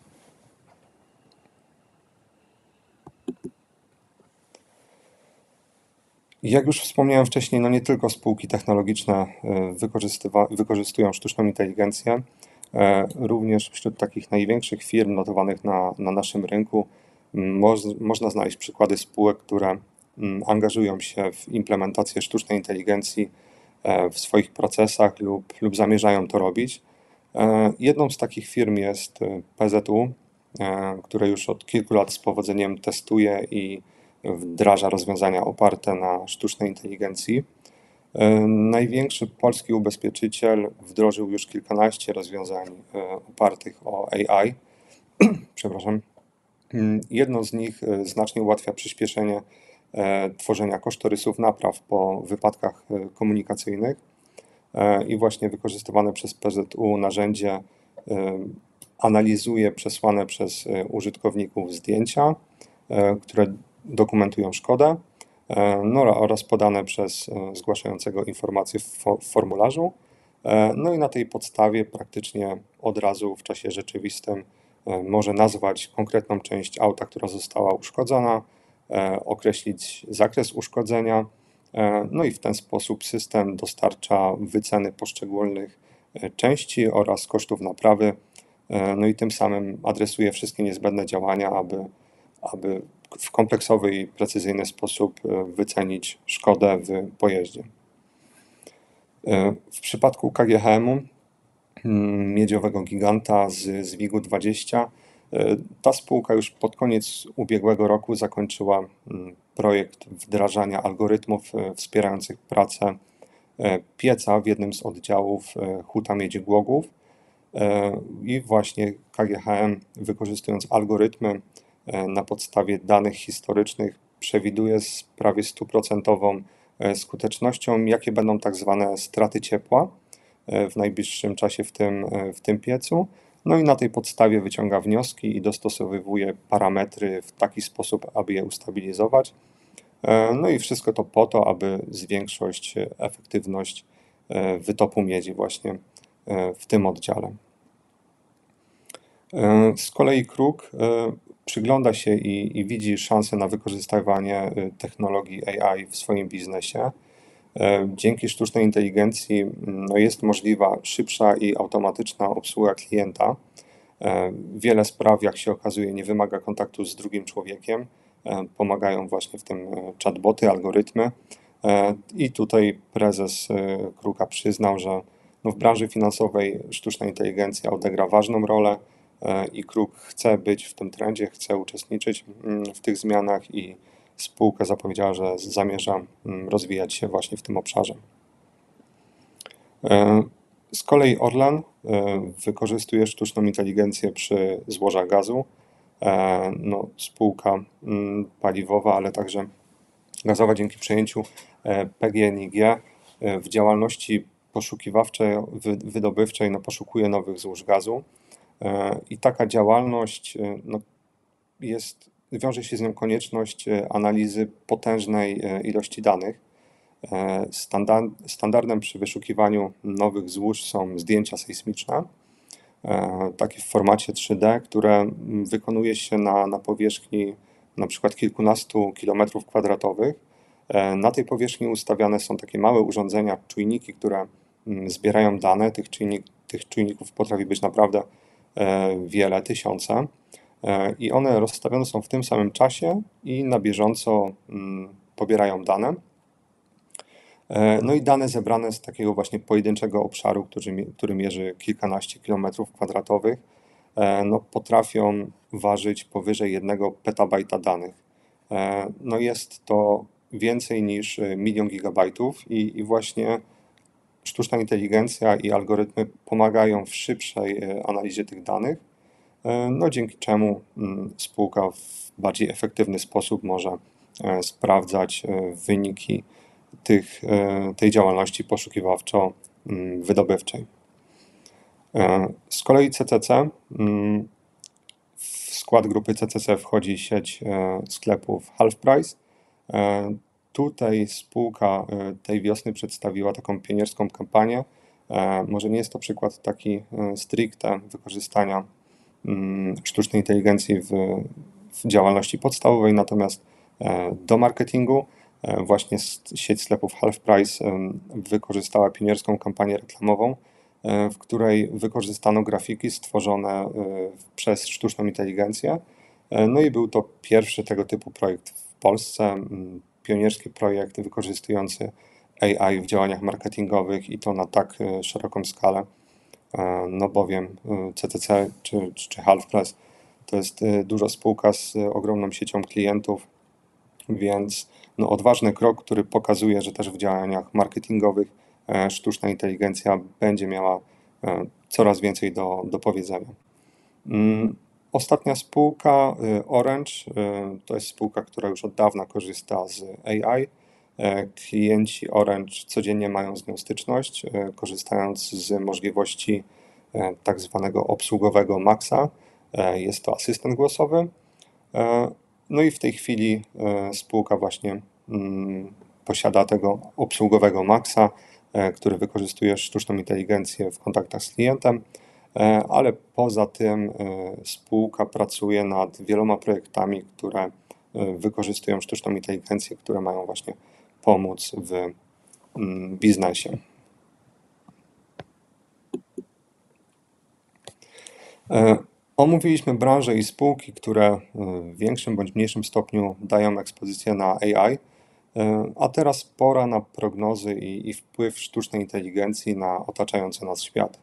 Jak już wspomniałem wcześniej, no nie tylko spółki technologiczne wykorzystują sztuczną inteligencję, również wśród takich największych firm notowanych na, na naszym rynku moż, można znaleźć przykłady spółek, które angażują się w implementację sztucznej inteligencji w swoich procesach lub, lub zamierzają to robić. Jedną z takich firm jest P Z U, które już od kilku lat z powodzeniem testuje i wdraża rozwiązania oparte na sztucznej inteligencji. Największy polski ubezpieczyciel wdrożył już kilkanaście rozwiązań opartych o A I. Przepraszam. Jedno z nich znacznie ułatwia przyspieszenie tworzenia kosztorysów napraw po wypadkach komunikacyjnych i właśnie wykorzystywane przez P Z U narzędzie analizuje przesłane przez użytkowników zdjęcia, które dokumentują szkodę, no, oraz podane przez zgłaszającego informacje w formularzu. No i na tej podstawie praktycznie od razu w czasie rzeczywistym może nazwać konkretną część auta, która została uszkodzona, określić zakres uszkodzenia, no i w ten sposób system dostarcza wyceny poszczególnych części oraz kosztów naprawy, no i tym samym adresuje wszystkie niezbędne działania, aby, aby w kompleksowy i precyzyjny sposób wycenić szkodę w pojeździe. W przypadku K G H M-u, miedziowego giganta z, z WIG-u dwadzieścia, ta spółka już pod koniec ubiegłego roku zakończyła projekt wdrażania algorytmów wspierających pracę pieca w jednym z oddziałów Huta Miedzi Głogów i właśnie K G H M, wykorzystując algorytmy na podstawie danych historycznych, przewiduje z prawie stuprocentową skutecznością, jakie będą tak zwane straty ciepła w najbliższym czasie w tym, w tym piecu. No i na tej podstawie wyciąga wnioski i dostosowywuje parametry w taki sposób, aby je ustabilizować. No i wszystko to po to, aby zwiększyć efektywność wytopu miedzi właśnie w tym oddziale. Z kolei Kruk przygląda się i, i widzi szansę na wykorzystywanie technologii A I w swoim biznesie. Dzięki sztucznej inteligencji no, jest możliwa szybsza i automatyczna obsługa klienta. Wiele spraw, jak się okazuje, nie wymaga kontaktu z drugim człowiekiem. Pomagają właśnie w tym chatboty, algorytmy. I tutaj prezes Kruka przyznał, że no, w branży finansowej sztuczna inteligencja odegra ważną rolę i Kruk chce być w tym trendzie, chce uczestniczyć w tych zmianach i spółka zapowiedziała, że zamierza rozwijać się właśnie w tym obszarze. Z kolei Orlen wykorzystuje sztuczną inteligencję przy złożach gazu. No, spółka paliwowa, ale także gazowa dzięki przejęciu P G N I G w działalności poszukiwawczej, wydobywczej no, poszukuje nowych złóż gazu i taka działalność no, jest, wiąże się z nią konieczność analizy potężnej ilości danych. Standard, standardem przy wyszukiwaniu nowych złóż są zdjęcia sejsmiczne, takie w formacie trzy D, które wykonuje się na, na powierzchni na przykład kilkunastu kilometrów kwadratowych. Na tej powierzchni ustawiane są takie małe urządzenia, czujniki, które zbierają dane. Tych, czujnik, tych czujników potrafi być naprawdę wiele, tysiące. I one rozstawione są w tym samym czasie i na bieżąco pobierają dane. No i dane zebrane z takiego właśnie pojedynczego obszaru, który, który mierzy kilkanaście kilometrów kwadratowych, no potrafią ważyć powyżej jednego petabajta danych. No jest to więcej niż milion gigabajtów i, i właśnie sztuczna inteligencja i algorytmy pomagają w szybszej analizie tych danych, no dzięki czemu spółka w bardziej efektywny sposób może sprawdzać wyniki tych, tej działalności poszukiwawczo-wydobywczej. Z kolei C C C, w skład grupy C C C wchodzi sieć sklepów Half Price. Tutaj spółka tej wiosny przedstawiła taką pionierską kampanię. Może nie jest to przykład taki stricte wykorzystania sztucznej inteligencji w, w działalności podstawowej, natomiast do marketingu właśnie sieć sklepów Half Price wykorzystała pionierską kampanię reklamową, w której wykorzystano grafiki stworzone przez sztuczną inteligencję. No i był to pierwszy tego typu projekt w Polsce, pionierski projekt wykorzystujący A I w działaniach marketingowych i to na tak szeroką skalę, no bowiem C C C czy, czy Half Price to jest duża spółka z ogromną siecią klientów, więc no, odważny krok, który pokazuje, że też w działaniach marketingowych sztuczna inteligencja będzie miała coraz więcej do, do powiedzenia. Ostatnia spółka, Orange, to jest spółka, która już od dawna korzysta z A I. Klienci Orange codziennie mają z nią styczność, korzystając z możliwości tak zwanego obsługowego Maxa. Jest to asystent głosowy. No i w tej chwili spółka właśnie posiada tego obsługowego Maxa, który wykorzystuje sztuczną inteligencję w kontaktach z klientem, ale poza tym spółka pracuje nad wieloma projektami, które wykorzystują sztuczną inteligencję, które mają właśnie pomóc w biznesie. Omówiliśmy branże i spółki, które w większym bądź mniejszym stopniu dają ekspozycję na A I, a teraz pora na prognozy i, i wpływ sztucznej inteligencji na otaczający nas świat.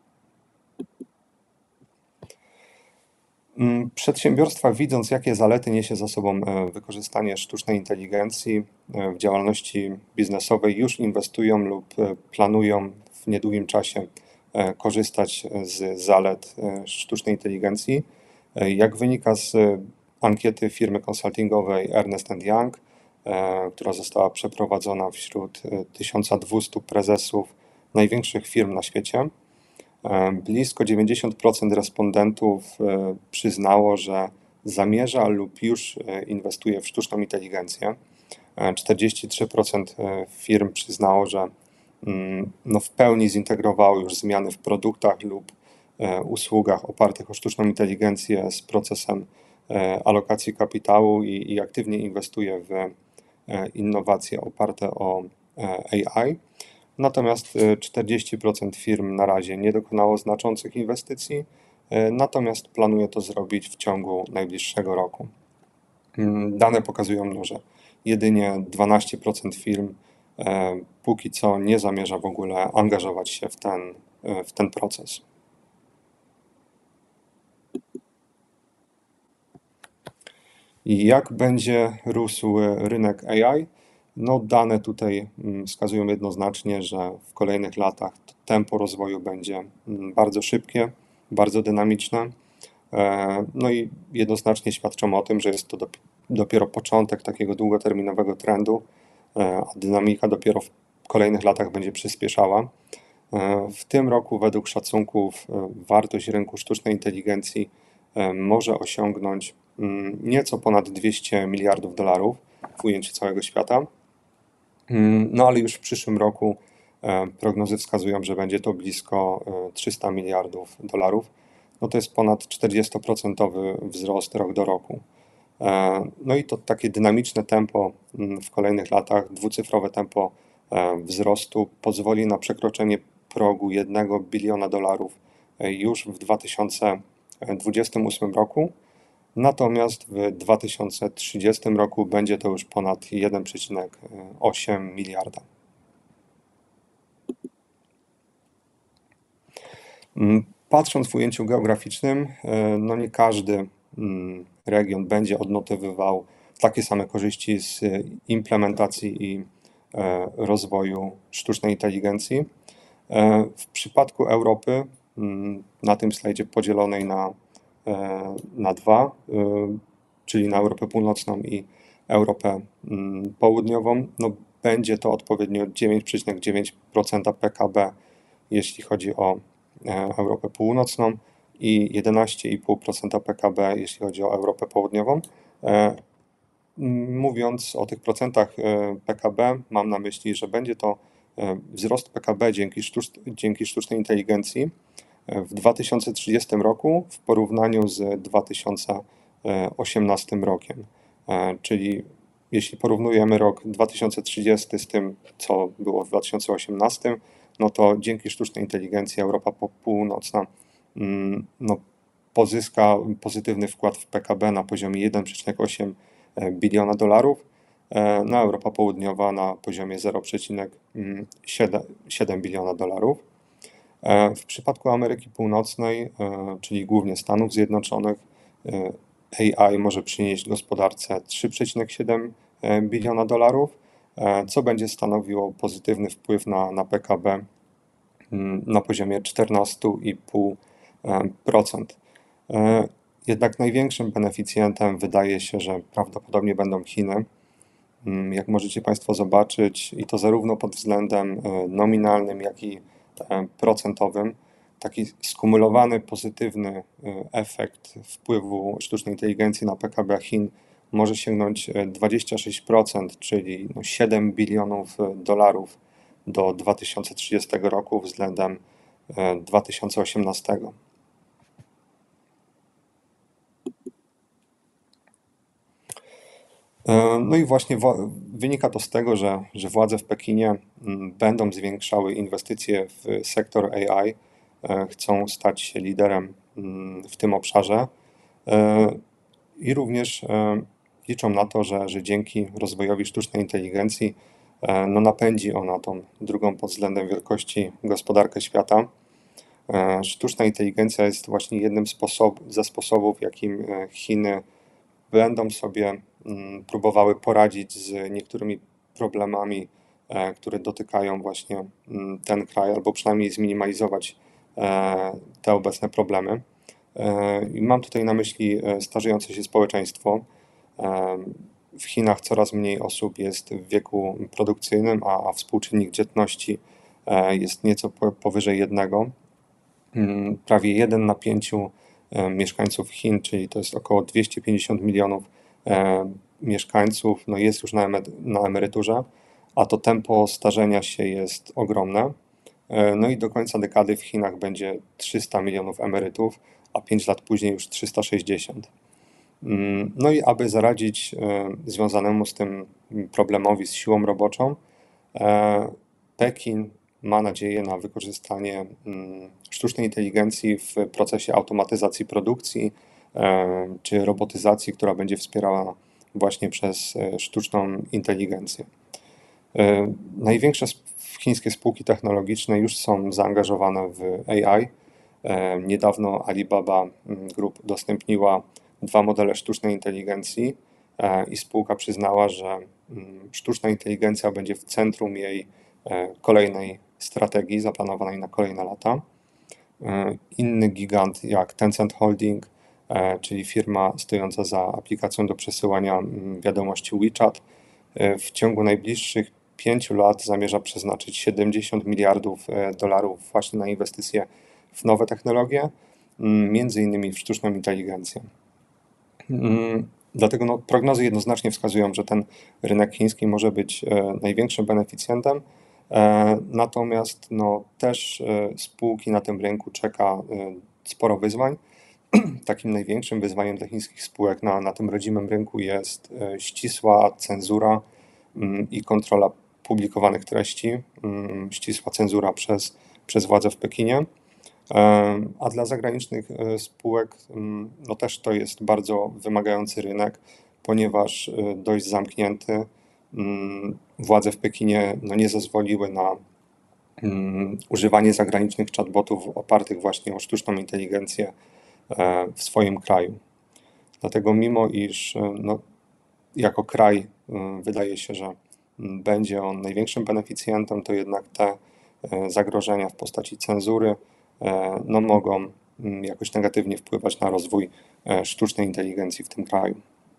Przedsiębiorstwa, widząc, jakie zalety niesie za sobą wykorzystanie sztucznej inteligencji w działalności biznesowej, już inwestują lub planują w niedługim czasie korzystać z zalet sztucznej inteligencji. Jak wynika z ankiety firmy konsultingowej Ernst and Young, która została przeprowadzona wśród tysiąc dwieście prezesów największych firm na świecie, blisko dziewięćdziesiąt procent respondentów przyznało, że zamierza lub już inwestuje w sztuczną inteligencję. czterdzieści trzy procent firm przyznało, że no w pełni zintegrowało już zmiany w produktach lub usługach opartych o sztuczną inteligencję z procesem alokacji kapitału i, i aktywnie inwestuje w innowacje oparte o A I. Natomiast czterdzieści procent firm na razie nie dokonało znaczących inwestycji, natomiast planuje to zrobić w ciągu najbliższego roku. Dane pokazują, no, że jedynie dwanaście procent firm póki co nie zamierza w ogóle angażować się w ten, w ten proces. I jak będzie rósł rynek A I? No, dane tutaj wskazują jednoznacznie, że w kolejnych latach tempo rozwoju będzie bardzo szybkie, bardzo dynamiczne. No i jednoznacznie świadczą o tym, że jest to dopiero początek takiego długoterminowego trendu, a dynamika dopiero w kolejnych latach będzie przyspieszała. W tym roku według szacunków wartość rynku sztucznej inteligencji może osiągnąć nieco ponad dwieście miliardów dolarów w ujęciu całego świata. No ale już w przyszłym roku prognozy wskazują, że będzie to blisko trzysta miliardów dolarów. No to jest ponad czterdzieści procent wzrost rok do roku. No i to takie dynamiczne tempo w kolejnych latach, dwucyfrowe tempo wzrostu pozwoli na przekroczenie progu jednego biliona dolarów już w dwa tysiące dwudziestym ósmym roku. Natomiast w dwa tysiące trzydziestym roku będzie to już ponad jeden przecinek osiem miliarda. Patrząc w ujęciu geograficznym, no nie każdy region będzie odnotowywał takie same korzyści z implementacji i rozwoju sztucznej inteligencji. W przypadku Europy, na tym slajdzie podzielonej na na dwa, czyli na Europę Północną i Europę Południową, no będzie to odpowiednio dziewięć przecinek dziewięć procent P K B, jeśli chodzi o Europę Północną i jedenaście przecinek pięć procent P K B, jeśli chodzi o Europę Południową. Mówiąc o tych procentach P K B, mam na myśli, że będzie to wzrost P K B dzięki, sztucz, dzięki sztucznej inteligencji w dwa tysiące trzydziestym roku w porównaniu z dwa tysiące osiemnastym rokiem. Czyli jeśli porównujemy rok dwa tysiące trzydziesty z tym, co było w dwa tysiące osiemnastym, no to dzięki sztucznej inteligencji Europa Północna no, pozyska pozytywny wkład w P K B na poziomie jeden przecinek osiem biliona dolarów, na Europa Południowa na poziomie zero przecinek siedem biliona dolarów. W przypadku Ameryki Północnej, czyli głównie Stanów Zjednoczonych, A I może przynieść gospodarce trzy przecinek siedem biliona dolarów, co będzie stanowiło pozytywny wpływ na, na P K B na poziomie czternaście przecinek pięć procent. Jednak największym beneficjentem wydaje się, że prawdopodobnie będą Chiny. Jak możecie Państwo zobaczyć, i to zarówno pod względem nominalnym, jak i procentowym, taki skumulowany pozytywny efekt wpływu sztucznej inteligencji na P K B Chin może sięgnąć dwadzieścia sześć procent, czyli siedem bilionów dolarów do dwa tysiące trzydziestego roku względem dwa tysiące osiemnastego. No i właśnie wynika to z tego, że, że władze w Pekinie będą zwiększały inwestycje w sektor A I, chcą stać się liderem w tym obszarze i również liczą na to, że, że dzięki rozwojowi sztucznej inteligencji no napędzi ona tą drugą pod względem wielkości gospodarkę świata. Sztuczna inteligencja jest właśnie jednym sposob, ze sposobów, jakim Chiny będą sobie próbowały poradzić z niektórymi problemami, które dotykają właśnie ten kraj, albo przynajmniej zminimalizować te obecne problemy. I mam tutaj na myśli starzejące się społeczeństwo. W Chinach coraz mniej osób jest w wieku produkcyjnym, a współczynnik dzietności jest nieco powyżej jednego. Prawie jeden na pięciu mieszkańców Chin, czyli to jest około dwieście pięćdziesiąt milionów mieszkańców, no jest już na, na emeryturze, a to tempo starzenia się jest ogromne. No i do końca dekady w Chinach będzie trzysta milionów emerytów, a pięć lat później już trzysta sześćdziesiąt. No i aby zaradzić związanemu z tym problemowi z siłą roboczą, Pekin ma nadzieję na wykorzystanie sztucznej inteligencji w procesie automatyzacji produkcji czy robotyzacji, która będzie wspierana właśnie przez sztuczną inteligencję. Największe chińskie spółki technologiczne już są zaangażowane w A I. Niedawno Alibaba Group udostępniła dwa modele sztucznej inteligencji i spółka przyznała, że sztuczna inteligencja będzie w centrum jej kolejnej strategii zaplanowanej na kolejne lata. Inny gigant jak Tencent Holding, czyli firma stojąca za aplikacją do przesyłania wiadomości WeChat, w ciągu najbliższych pięciu lat zamierza przeznaczyć siedemdziesiąt miliardów dolarów właśnie na inwestycje w nowe technologie, między innymi w sztuczną inteligencję. Dlatego no, prognozy jednoznacznie wskazują, że ten rynek chiński może być największym beneficjentem, natomiast no, też spółki na tym rynku czeka sporo wyzwań. Takim największym wyzwaniem dla chińskich spółek na, na tym rodzimym rynku jest ścisła cenzura i kontrola publikowanych treści, ścisła cenzura przez, przez władze w Pekinie. A dla zagranicznych spółek no też to jest bardzo wymagający rynek, ponieważ dość zamknięty. Władze w Pekinie no nie zezwoliły na używanie zagranicznych chatbotów opartych właśnie o sztuczną inteligencję w swoim kraju. Dlatego mimo iż no, jako kraj wydaje się, że będzie on największym beneficjentem, to jednak te zagrożenia w postaci cenzury no, mogą jakoś negatywnie wpływać na rozwój sztucznej inteligencji w tym kraju.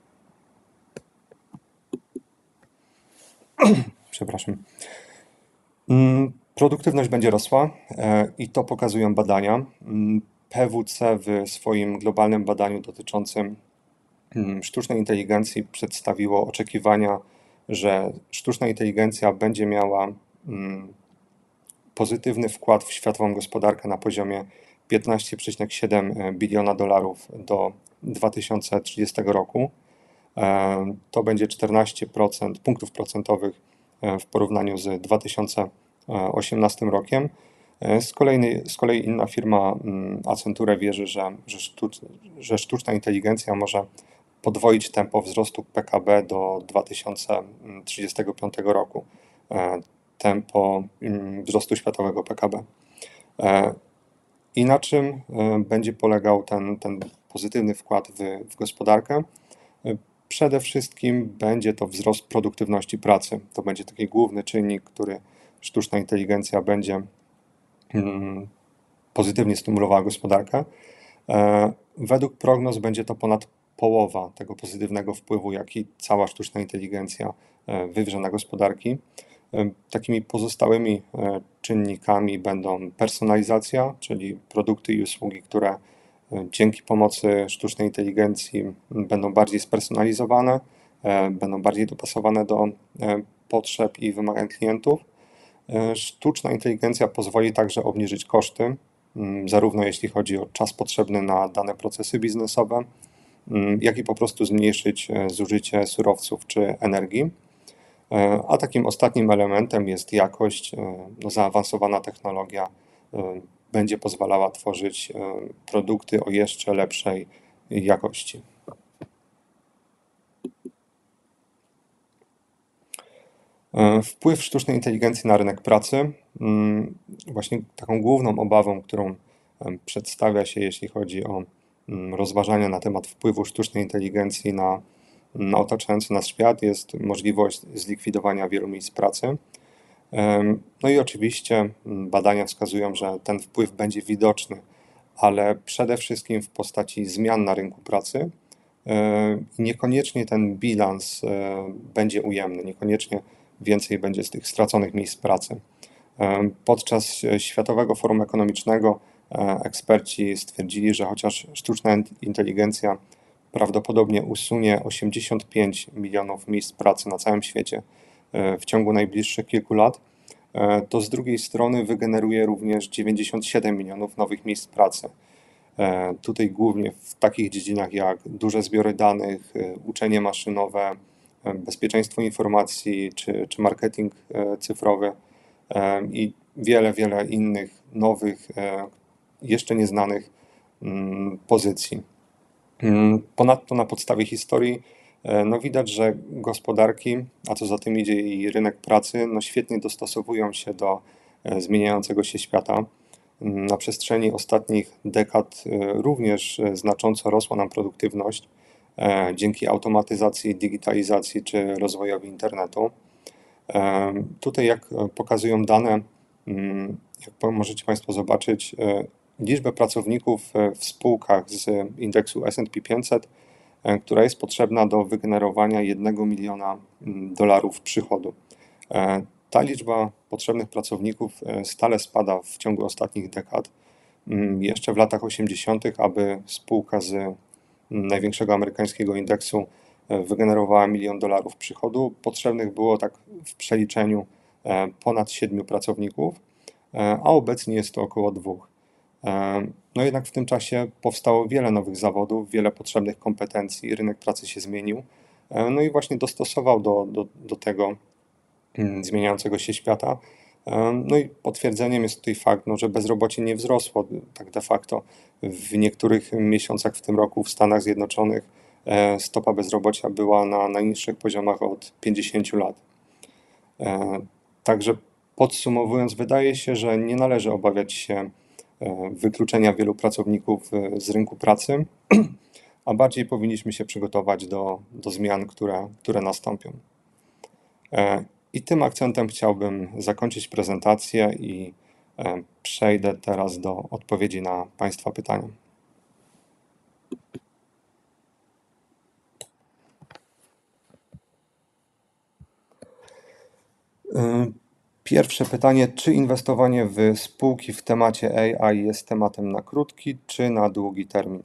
Przepraszam. Produktywność będzie rosła i to pokazują badania. P W C w swoim globalnym badaniu dotyczącym sztucznej inteligencji przedstawiło oczekiwania, że sztuczna inteligencja będzie miała pozytywny wkład w światową gospodarkę na poziomie piętnaście przecinek siedem biliona dolarów do dwa tysiące trzydziestego roku. To będzie czternaście procent punktów procentowych w porównaniu z dwa tysiące osiemnastym rokiem. Z kolei, z kolei inna firma Accenture wierzy, że, że, sztuc, że sztuczna inteligencja może podwoić tempo wzrostu P K B do dwa tysiące trzydziestego piątego roku. Tempo wzrostu światowego P K B. I na czym będzie polegał ten, ten pozytywny wkład w, w gospodarkę? Przede wszystkim będzie to wzrost produktywności pracy. To będzie taki główny czynnik, który sztuczna inteligencja będzie pozytywnie stymulowała gospodarkę. Według prognoz będzie to ponad połowa tego pozytywnego wpływu, jaki cała sztuczna inteligencja wywrze na gospodarki. Takimi pozostałymi czynnikami będą personalizacja, czyli produkty i usługi, które dzięki pomocy sztucznej inteligencji będą bardziej spersonalizowane, będą bardziej dopasowane do potrzeb i wymagań klientów. Sztuczna inteligencja pozwoli także obniżyć koszty, zarówno jeśli chodzi o czas potrzebny na dane procesy biznesowe, jak i po prostu zmniejszyć zużycie surowców czy energii. A takim ostatnim elementem jest jakość. No, zaawansowana technologia będzie pozwalała tworzyć produkty o jeszcze lepszej jakości. Wpływ sztucznej inteligencji na rynek pracy. Właśnie taką główną obawą, którą przedstawia się, jeśli chodzi o rozważania na temat wpływu sztucznej inteligencji na, na otaczający nas świat, jest możliwość zlikwidowania wielu miejsc pracy. No i oczywiście badania wskazują, że ten wpływ będzie widoczny, ale przede wszystkim w postaci zmian na rynku pracy. Niekoniecznie ten bilans będzie ujemny, niekoniecznie więcej będzie z tych straconych miejsc pracy. Podczas Światowego Forum Ekonomicznego eksperci stwierdzili, że chociaż sztuczna inteligencja prawdopodobnie usunie osiemdziesiąt pięć milionów miejsc pracy na całym świecie w ciągu najbliższych kilku lat, to z drugiej strony wygeneruje również dziewięćdziesiąt siedem milionów nowych miejsc pracy. Tutaj głównie w takich dziedzinach jak duże zbiory danych, uczenie maszynowe, bezpieczeństwo informacji czy, czy marketing cyfrowy i wiele, wiele innych nowych, jeszcze nieznanych pozycji. Ponadto na podstawie historii no widać, że gospodarki, a co za tym idzie i rynek pracy, no świetnie dostosowują się do zmieniającego się świata. Na przestrzeni ostatnich dekad również znacząco rosła nam produktywność dzięki automatyzacji, digitalizacji czy rozwojowi internetu. Tutaj, jak pokazują dane, jak możecie Państwo zobaczyć, liczbę pracowników w spółkach z indeksu S and P pięćset, która jest potrzebna do wygenerowania jednego miliona dolarów przychodu. Ta liczba potrzebnych pracowników stale spada w ciągu ostatnich dekad. Jeszcze w latach osiemdziesiątych, aby spółka z największego amerykańskiego indeksu wygenerowała milion dolarów przychodu, potrzebnych było tak w przeliczeniu ponad siedmiu pracowników, a obecnie jest to około dwóch. No jednak w tym czasie powstało wiele nowych zawodów, wiele potrzebnych kompetencji, rynek pracy się zmienił, no i właśnie dostosował do, do, do tego zmieniającego się świata. No i potwierdzeniem jest tutaj fakt, no, że bezrobocie nie wzrosło tak de facto. W niektórych miesiącach w tym roku w Stanach Zjednoczonych stopa bezrobocia była na najniższych poziomach od pięćdziesięciu lat. Także podsumowując, wydaje się, że nie należy obawiać się wykluczenia wielu pracowników z rynku pracy, a bardziej powinniśmy się przygotować do, do zmian, które, które nastąpią. I tym akcentem chciałbym zakończyć prezentację i przejdę teraz do odpowiedzi na Państwa pytania. Pierwsze pytanie, czy inwestowanie w spółki w temacie A I jest tematem na krótki czy na długi termin?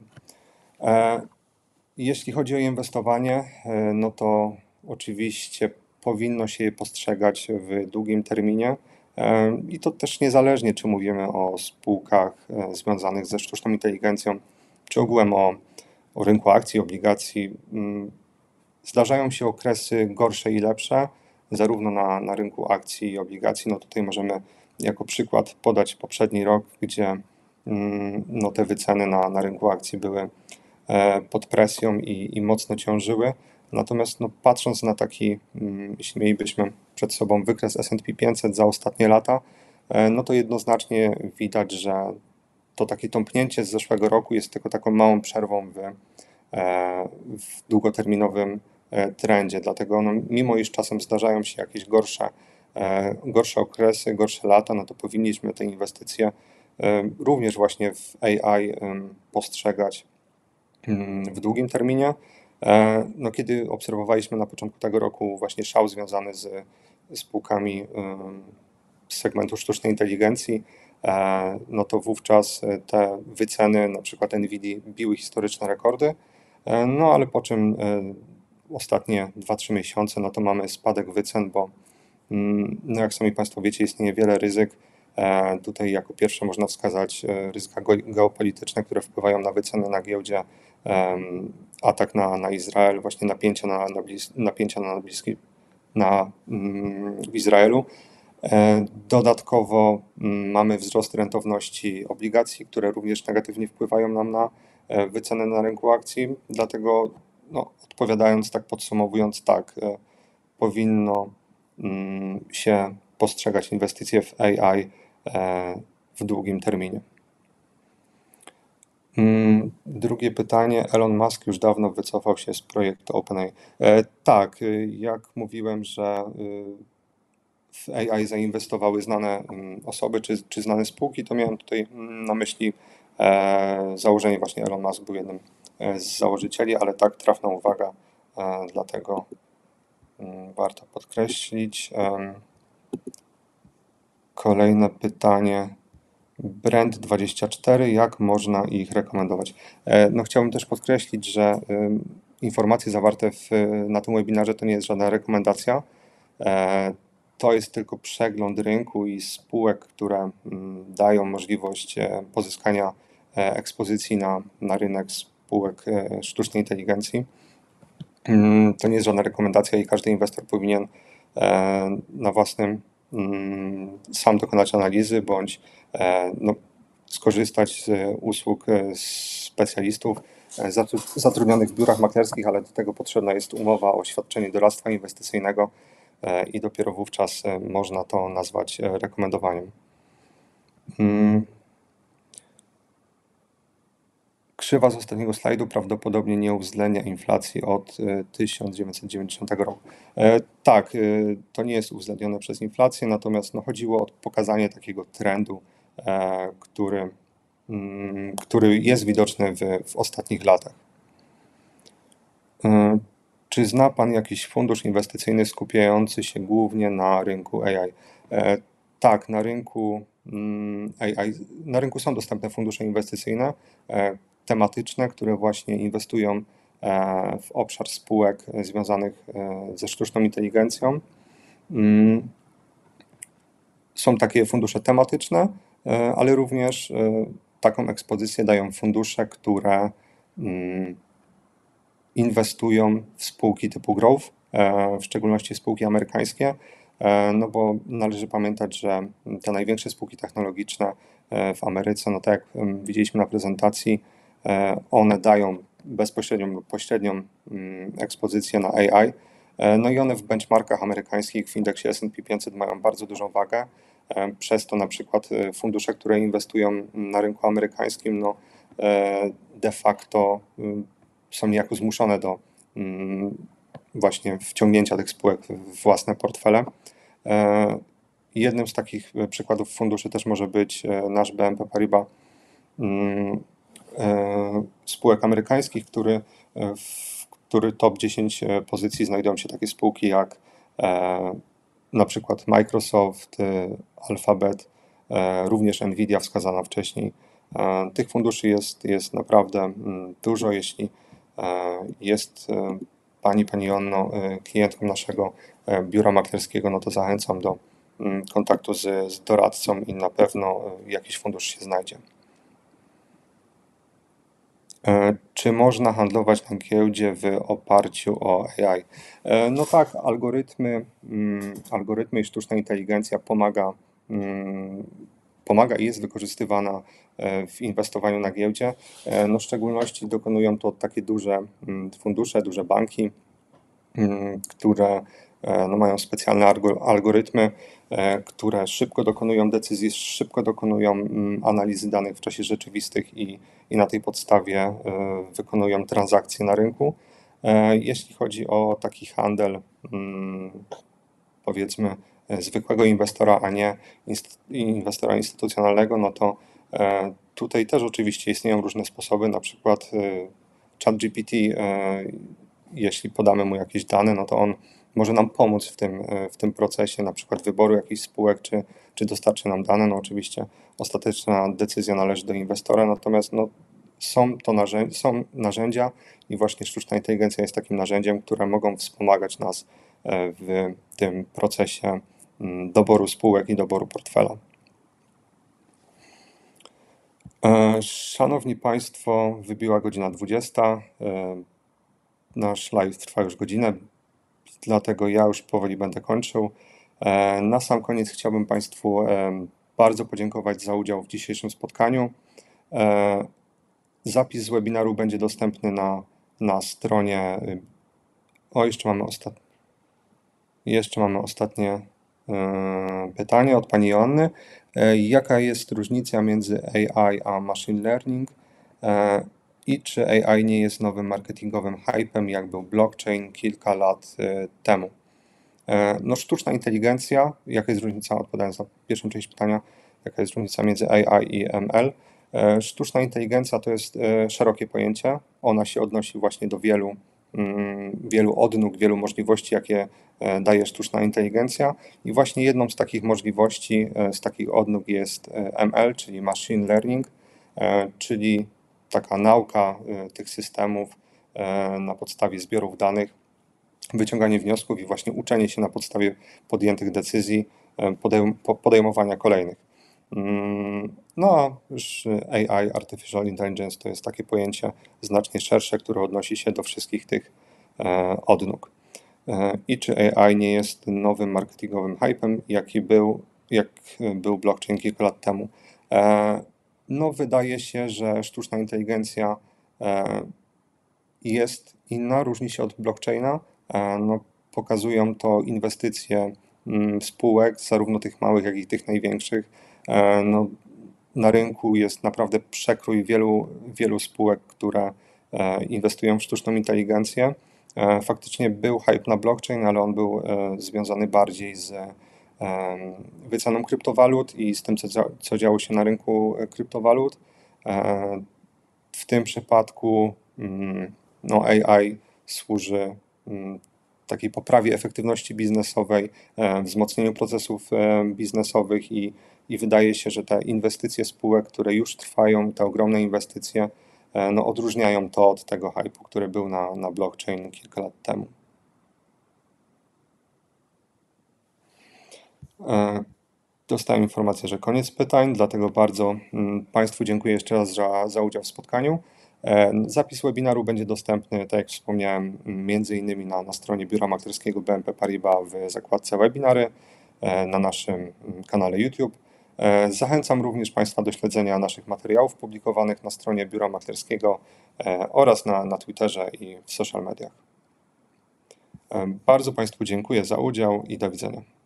Jeśli chodzi o inwestowanie, no to oczywiście powinno się je postrzegać w długim terminie i to też niezależnie, czy mówimy o spółkach związanych ze sztuczną inteligencją, czy ogółem o, o rynku akcji, obligacji. Zdarzają się okresy gorsze i lepsze, zarówno na, na rynku akcji i obligacji. No tutaj możemy jako przykład podać poprzedni rok, gdzie no te wyceny na, na rynku akcji były pod presją i, i mocno ciążyły. Natomiast no, patrząc na taki, jeśli mielibyśmy przed sobą wykres S and P pięćset za ostatnie lata, no to jednoznacznie widać, że to takie tąpnięcie z zeszłego roku jest tylko taką małą przerwą w, w długoterminowym trendzie. Dlatego no, mimo iż czasem zdarzają się jakieś gorsze, gorsze okresy, gorsze lata, no to powinniśmy te inwestycje również właśnie w A I postrzegać w długim terminie. No, kiedy obserwowaliśmy na początku tego roku właśnie szał związany z spółkami z segmentu sztucznej inteligencji, no to wówczas te wyceny, na przykład Nvidia, biły historyczne rekordy, no ale po czym ostatnie dwa trzy miesiące, no to mamy spadek wycen, bo No jak sami Państwo wiecie, istnieje wiele ryzyk. Tutaj jako pierwsze można wskazać ryzyka geopolityczne, które wpływają na wyceny na giełdzie, atak na, na Izrael, właśnie napięcia na, na, blis, napięcia na bliski, na, w Izraelu. Dodatkowo mamy wzrost rentowności obligacji, które również negatywnie wpływają nam na wycenę na rynku akcji, dlatego no, odpowiadając tak, podsumowując tak, powinno się postrzegać inwestycje w A I w długim terminie. Drugie pytanie. Elon Musk już dawno wycofał się z projektu OpenAI. Tak, jak mówiłem, że w A I zainwestowały znane osoby czy, czy znane spółki, to miałem tutaj na myśli założenie, właśnie Elon Musk był jednym z założycieli, ale tak, trafna uwaga, dlatego warto podkreślić. Kolejne pytanie. Brand dwadzieścia cztery, jak można ich rekomendować? No, chciałbym też podkreślić, że informacje zawarte w, na tym webinarze to nie jest żadna rekomendacja. To jest tylko przegląd rynku i spółek, które dają możliwość pozyskania ekspozycji na, na rynek spółek sztucznej inteligencji. To nie jest żadna rekomendacja i każdy inwestor powinien na własnym sam dokonać analizy bądź no, skorzystać z usług specjalistów zatrudnionych w biurach maklerskich, ale do tego potrzebna jest umowa o świadczenie doradztwa inwestycyjnego i dopiero wówczas można to nazwać rekomendowaniem. Krzywa z ostatniego slajdu prawdopodobnie nie uwzględnia inflacji od tysiąc dziewięćset dziewięćdziesiątego roku. Tak, to nie jest uwzględnione przez inflację, natomiast no, chodziło o pokazanie takiego trendu, który, który jest widoczny w, w ostatnich latach. Czy zna Pan jakiś fundusz inwestycyjny skupiający się głównie na rynku A I? Tak, na rynku A I, na rynku są dostępne fundusze inwestycyjne tematyczne, które właśnie inwestują w obszar spółek związanych ze sztuczną inteligencją. Są takie fundusze tematyczne, ale również taką ekspozycję dają fundusze, które inwestują w spółki typu growth, w szczególności spółki amerykańskie, no bo należy pamiętać, że te największe spółki technologiczne w Ameryce, no tak jak widzieliśmy na prezentacji, one dają bezpośrednią lub pośrednią ekspozycję na A I, no i one w benchmarkach amerykańskich w indeksie S and P pięćset mają bardzo dużą wagę, przez to na przykład fundusze, które inwestują na rynku amerykańskim, no de facto są niejako zmuszone do właśnie wciągnięcia tych spółek w własne portfele. Jednym z takich przykładów funduszy też może być nasz B N P Paribas spółek amerykańskich, który, w który top dziesięć pozycji znajdują się takie spółki jak na przykład Microsoft, Alphabet, również Nvidia wskazana wcześniej. Tych funduszy jest, jest naprawdę dużo. Jeśli jest Pani, Pani Joanno klientką naszego biura maklerskiego, no to zachęcam do kontaktu z, z doradcą i na pewno jakiś fundusz się znajdzie. Czy można handlować na giełdzie w oparciu o A I? No tak, algorytmy, algorytmy i sztuczna inteligencja pomaga, pomaga i jest wykorzystywana w inwestowaniu na giełdzie. No w szczególności dokonują to takie duże fundusze, duże banki, które no mają specjalne algorytmy, które szybko dokonują decyzji, szybko dokonują analizy danych w czasie rzeczywistych i, i na tej podstawie wykonują transakcje na rynku. Jeśli chodzi o taki handel, powiedzmy, zwykłego inwestora, a nie inwestora instytucjonalnego, no to tutaj też oczywiście istnieją różne sposoby, na przykład ChatGPT, jeśli podamy mu jakieś dane, no to on może nam pomóc w tym, w tym procesie, na przykład wyboru jakichś spółek, czy, czy dostarczy nam dane. No oczywiście ostateczna decyzja należy do inwestora, natomiast no, są to narzędzia, są narzędzia i właśnie sztuczna inteligencja jest takim narzędziem, które mogą wspomagać nas w tym procesie doboru spółek i doboru portfela. Szanowni Państwo, wybiła godzina dwudziesta. Nasz live trwa już godzinę, dlatego ja już powoli będę kończył. Na sam koniec chciałbym Państwu bardzo podziękować za udział w dzisiejszym spotkaniu. Zapis z webinaru będzie dostępny na, na stronie. O, jeszcze mamy, ostat... jeszcze mamy ostatnie pytanie od Pani Joanny. Jaka jest różnica między A I a machine learning i czy A I nie jest nowym marketingowym hypem, jak był blockchain kilka lat temu? No, sztuczna inteligencja, jaka jest różnica, odpowiadając na pierwszą część pytania, jaka jest różnica między A I i M L? Sztuczna inteligencja to jest szerokie pojęcie, ona się odnosi właśnie do wielu, wielu odnóg, wielu możliwości, jakie daje sztuczna inteligencja i właśnie jedną z takich możliwości, z takich odnóg jest M L, czyli machine learning, czyli taka nauka tych systemów na podstawie zbiorów danych, wyciąganie wniosków i właśnie uczenie się na podstawie podjętych decyzji, podejmowania kolejnych. No a już A I, Artificial Intelligence, to jest takie pojęcie znacznie szersze, które odnosi się do wszystkich tych odnóg. I czy A I nie jest nowym marketingowym hypem, jaki był, jak był blockchain kilka lat temu? No, wydaje się, że sztuczna inteligencja jest inna, różni się od blockchaina. No, pokazują to inwestycje spółek, zarówno tych małych, jak i tych największych. No, na rynku jest naprawdę przekrój wielu, wielu spółek, które inwestują w sztuczną inteligencję. Faktycznie był hype na blockchain, ale on był związany bardziej z wyceną kryptowalut i z tym, co, co działo się na rynku kryptowalut. W tym przypadku no, A I służy takiej poprawie efektywności biznesowej, wzmocnieniu procesów biznesowych i, i wydaje się, że te inwestycje spółek, które już trwają, te ogromne inwestycje, no, odróżniają to od tego hype'u, który był na, na blockchain kilka lat temu. Dostałem informację, że koniec pytań, dlatego bardzo Państwu dziękuję jeszcze raz za, za udział w spotkaniu. Zapis webinaru będzie dostępny, tak jak wspomniałem, między innymi na, na stronie Biura Maklerskiego B N P Paribas w zakładce webinary, na naszym kanale YouTube. Zachęcam również Państwa do śledzenia naszych materiałów publikowanych na stronie Biura Maklerskiego oraz na, na Twitterze i w social mediach. Bardzo Państwu dziękuję za udział i do widzenia.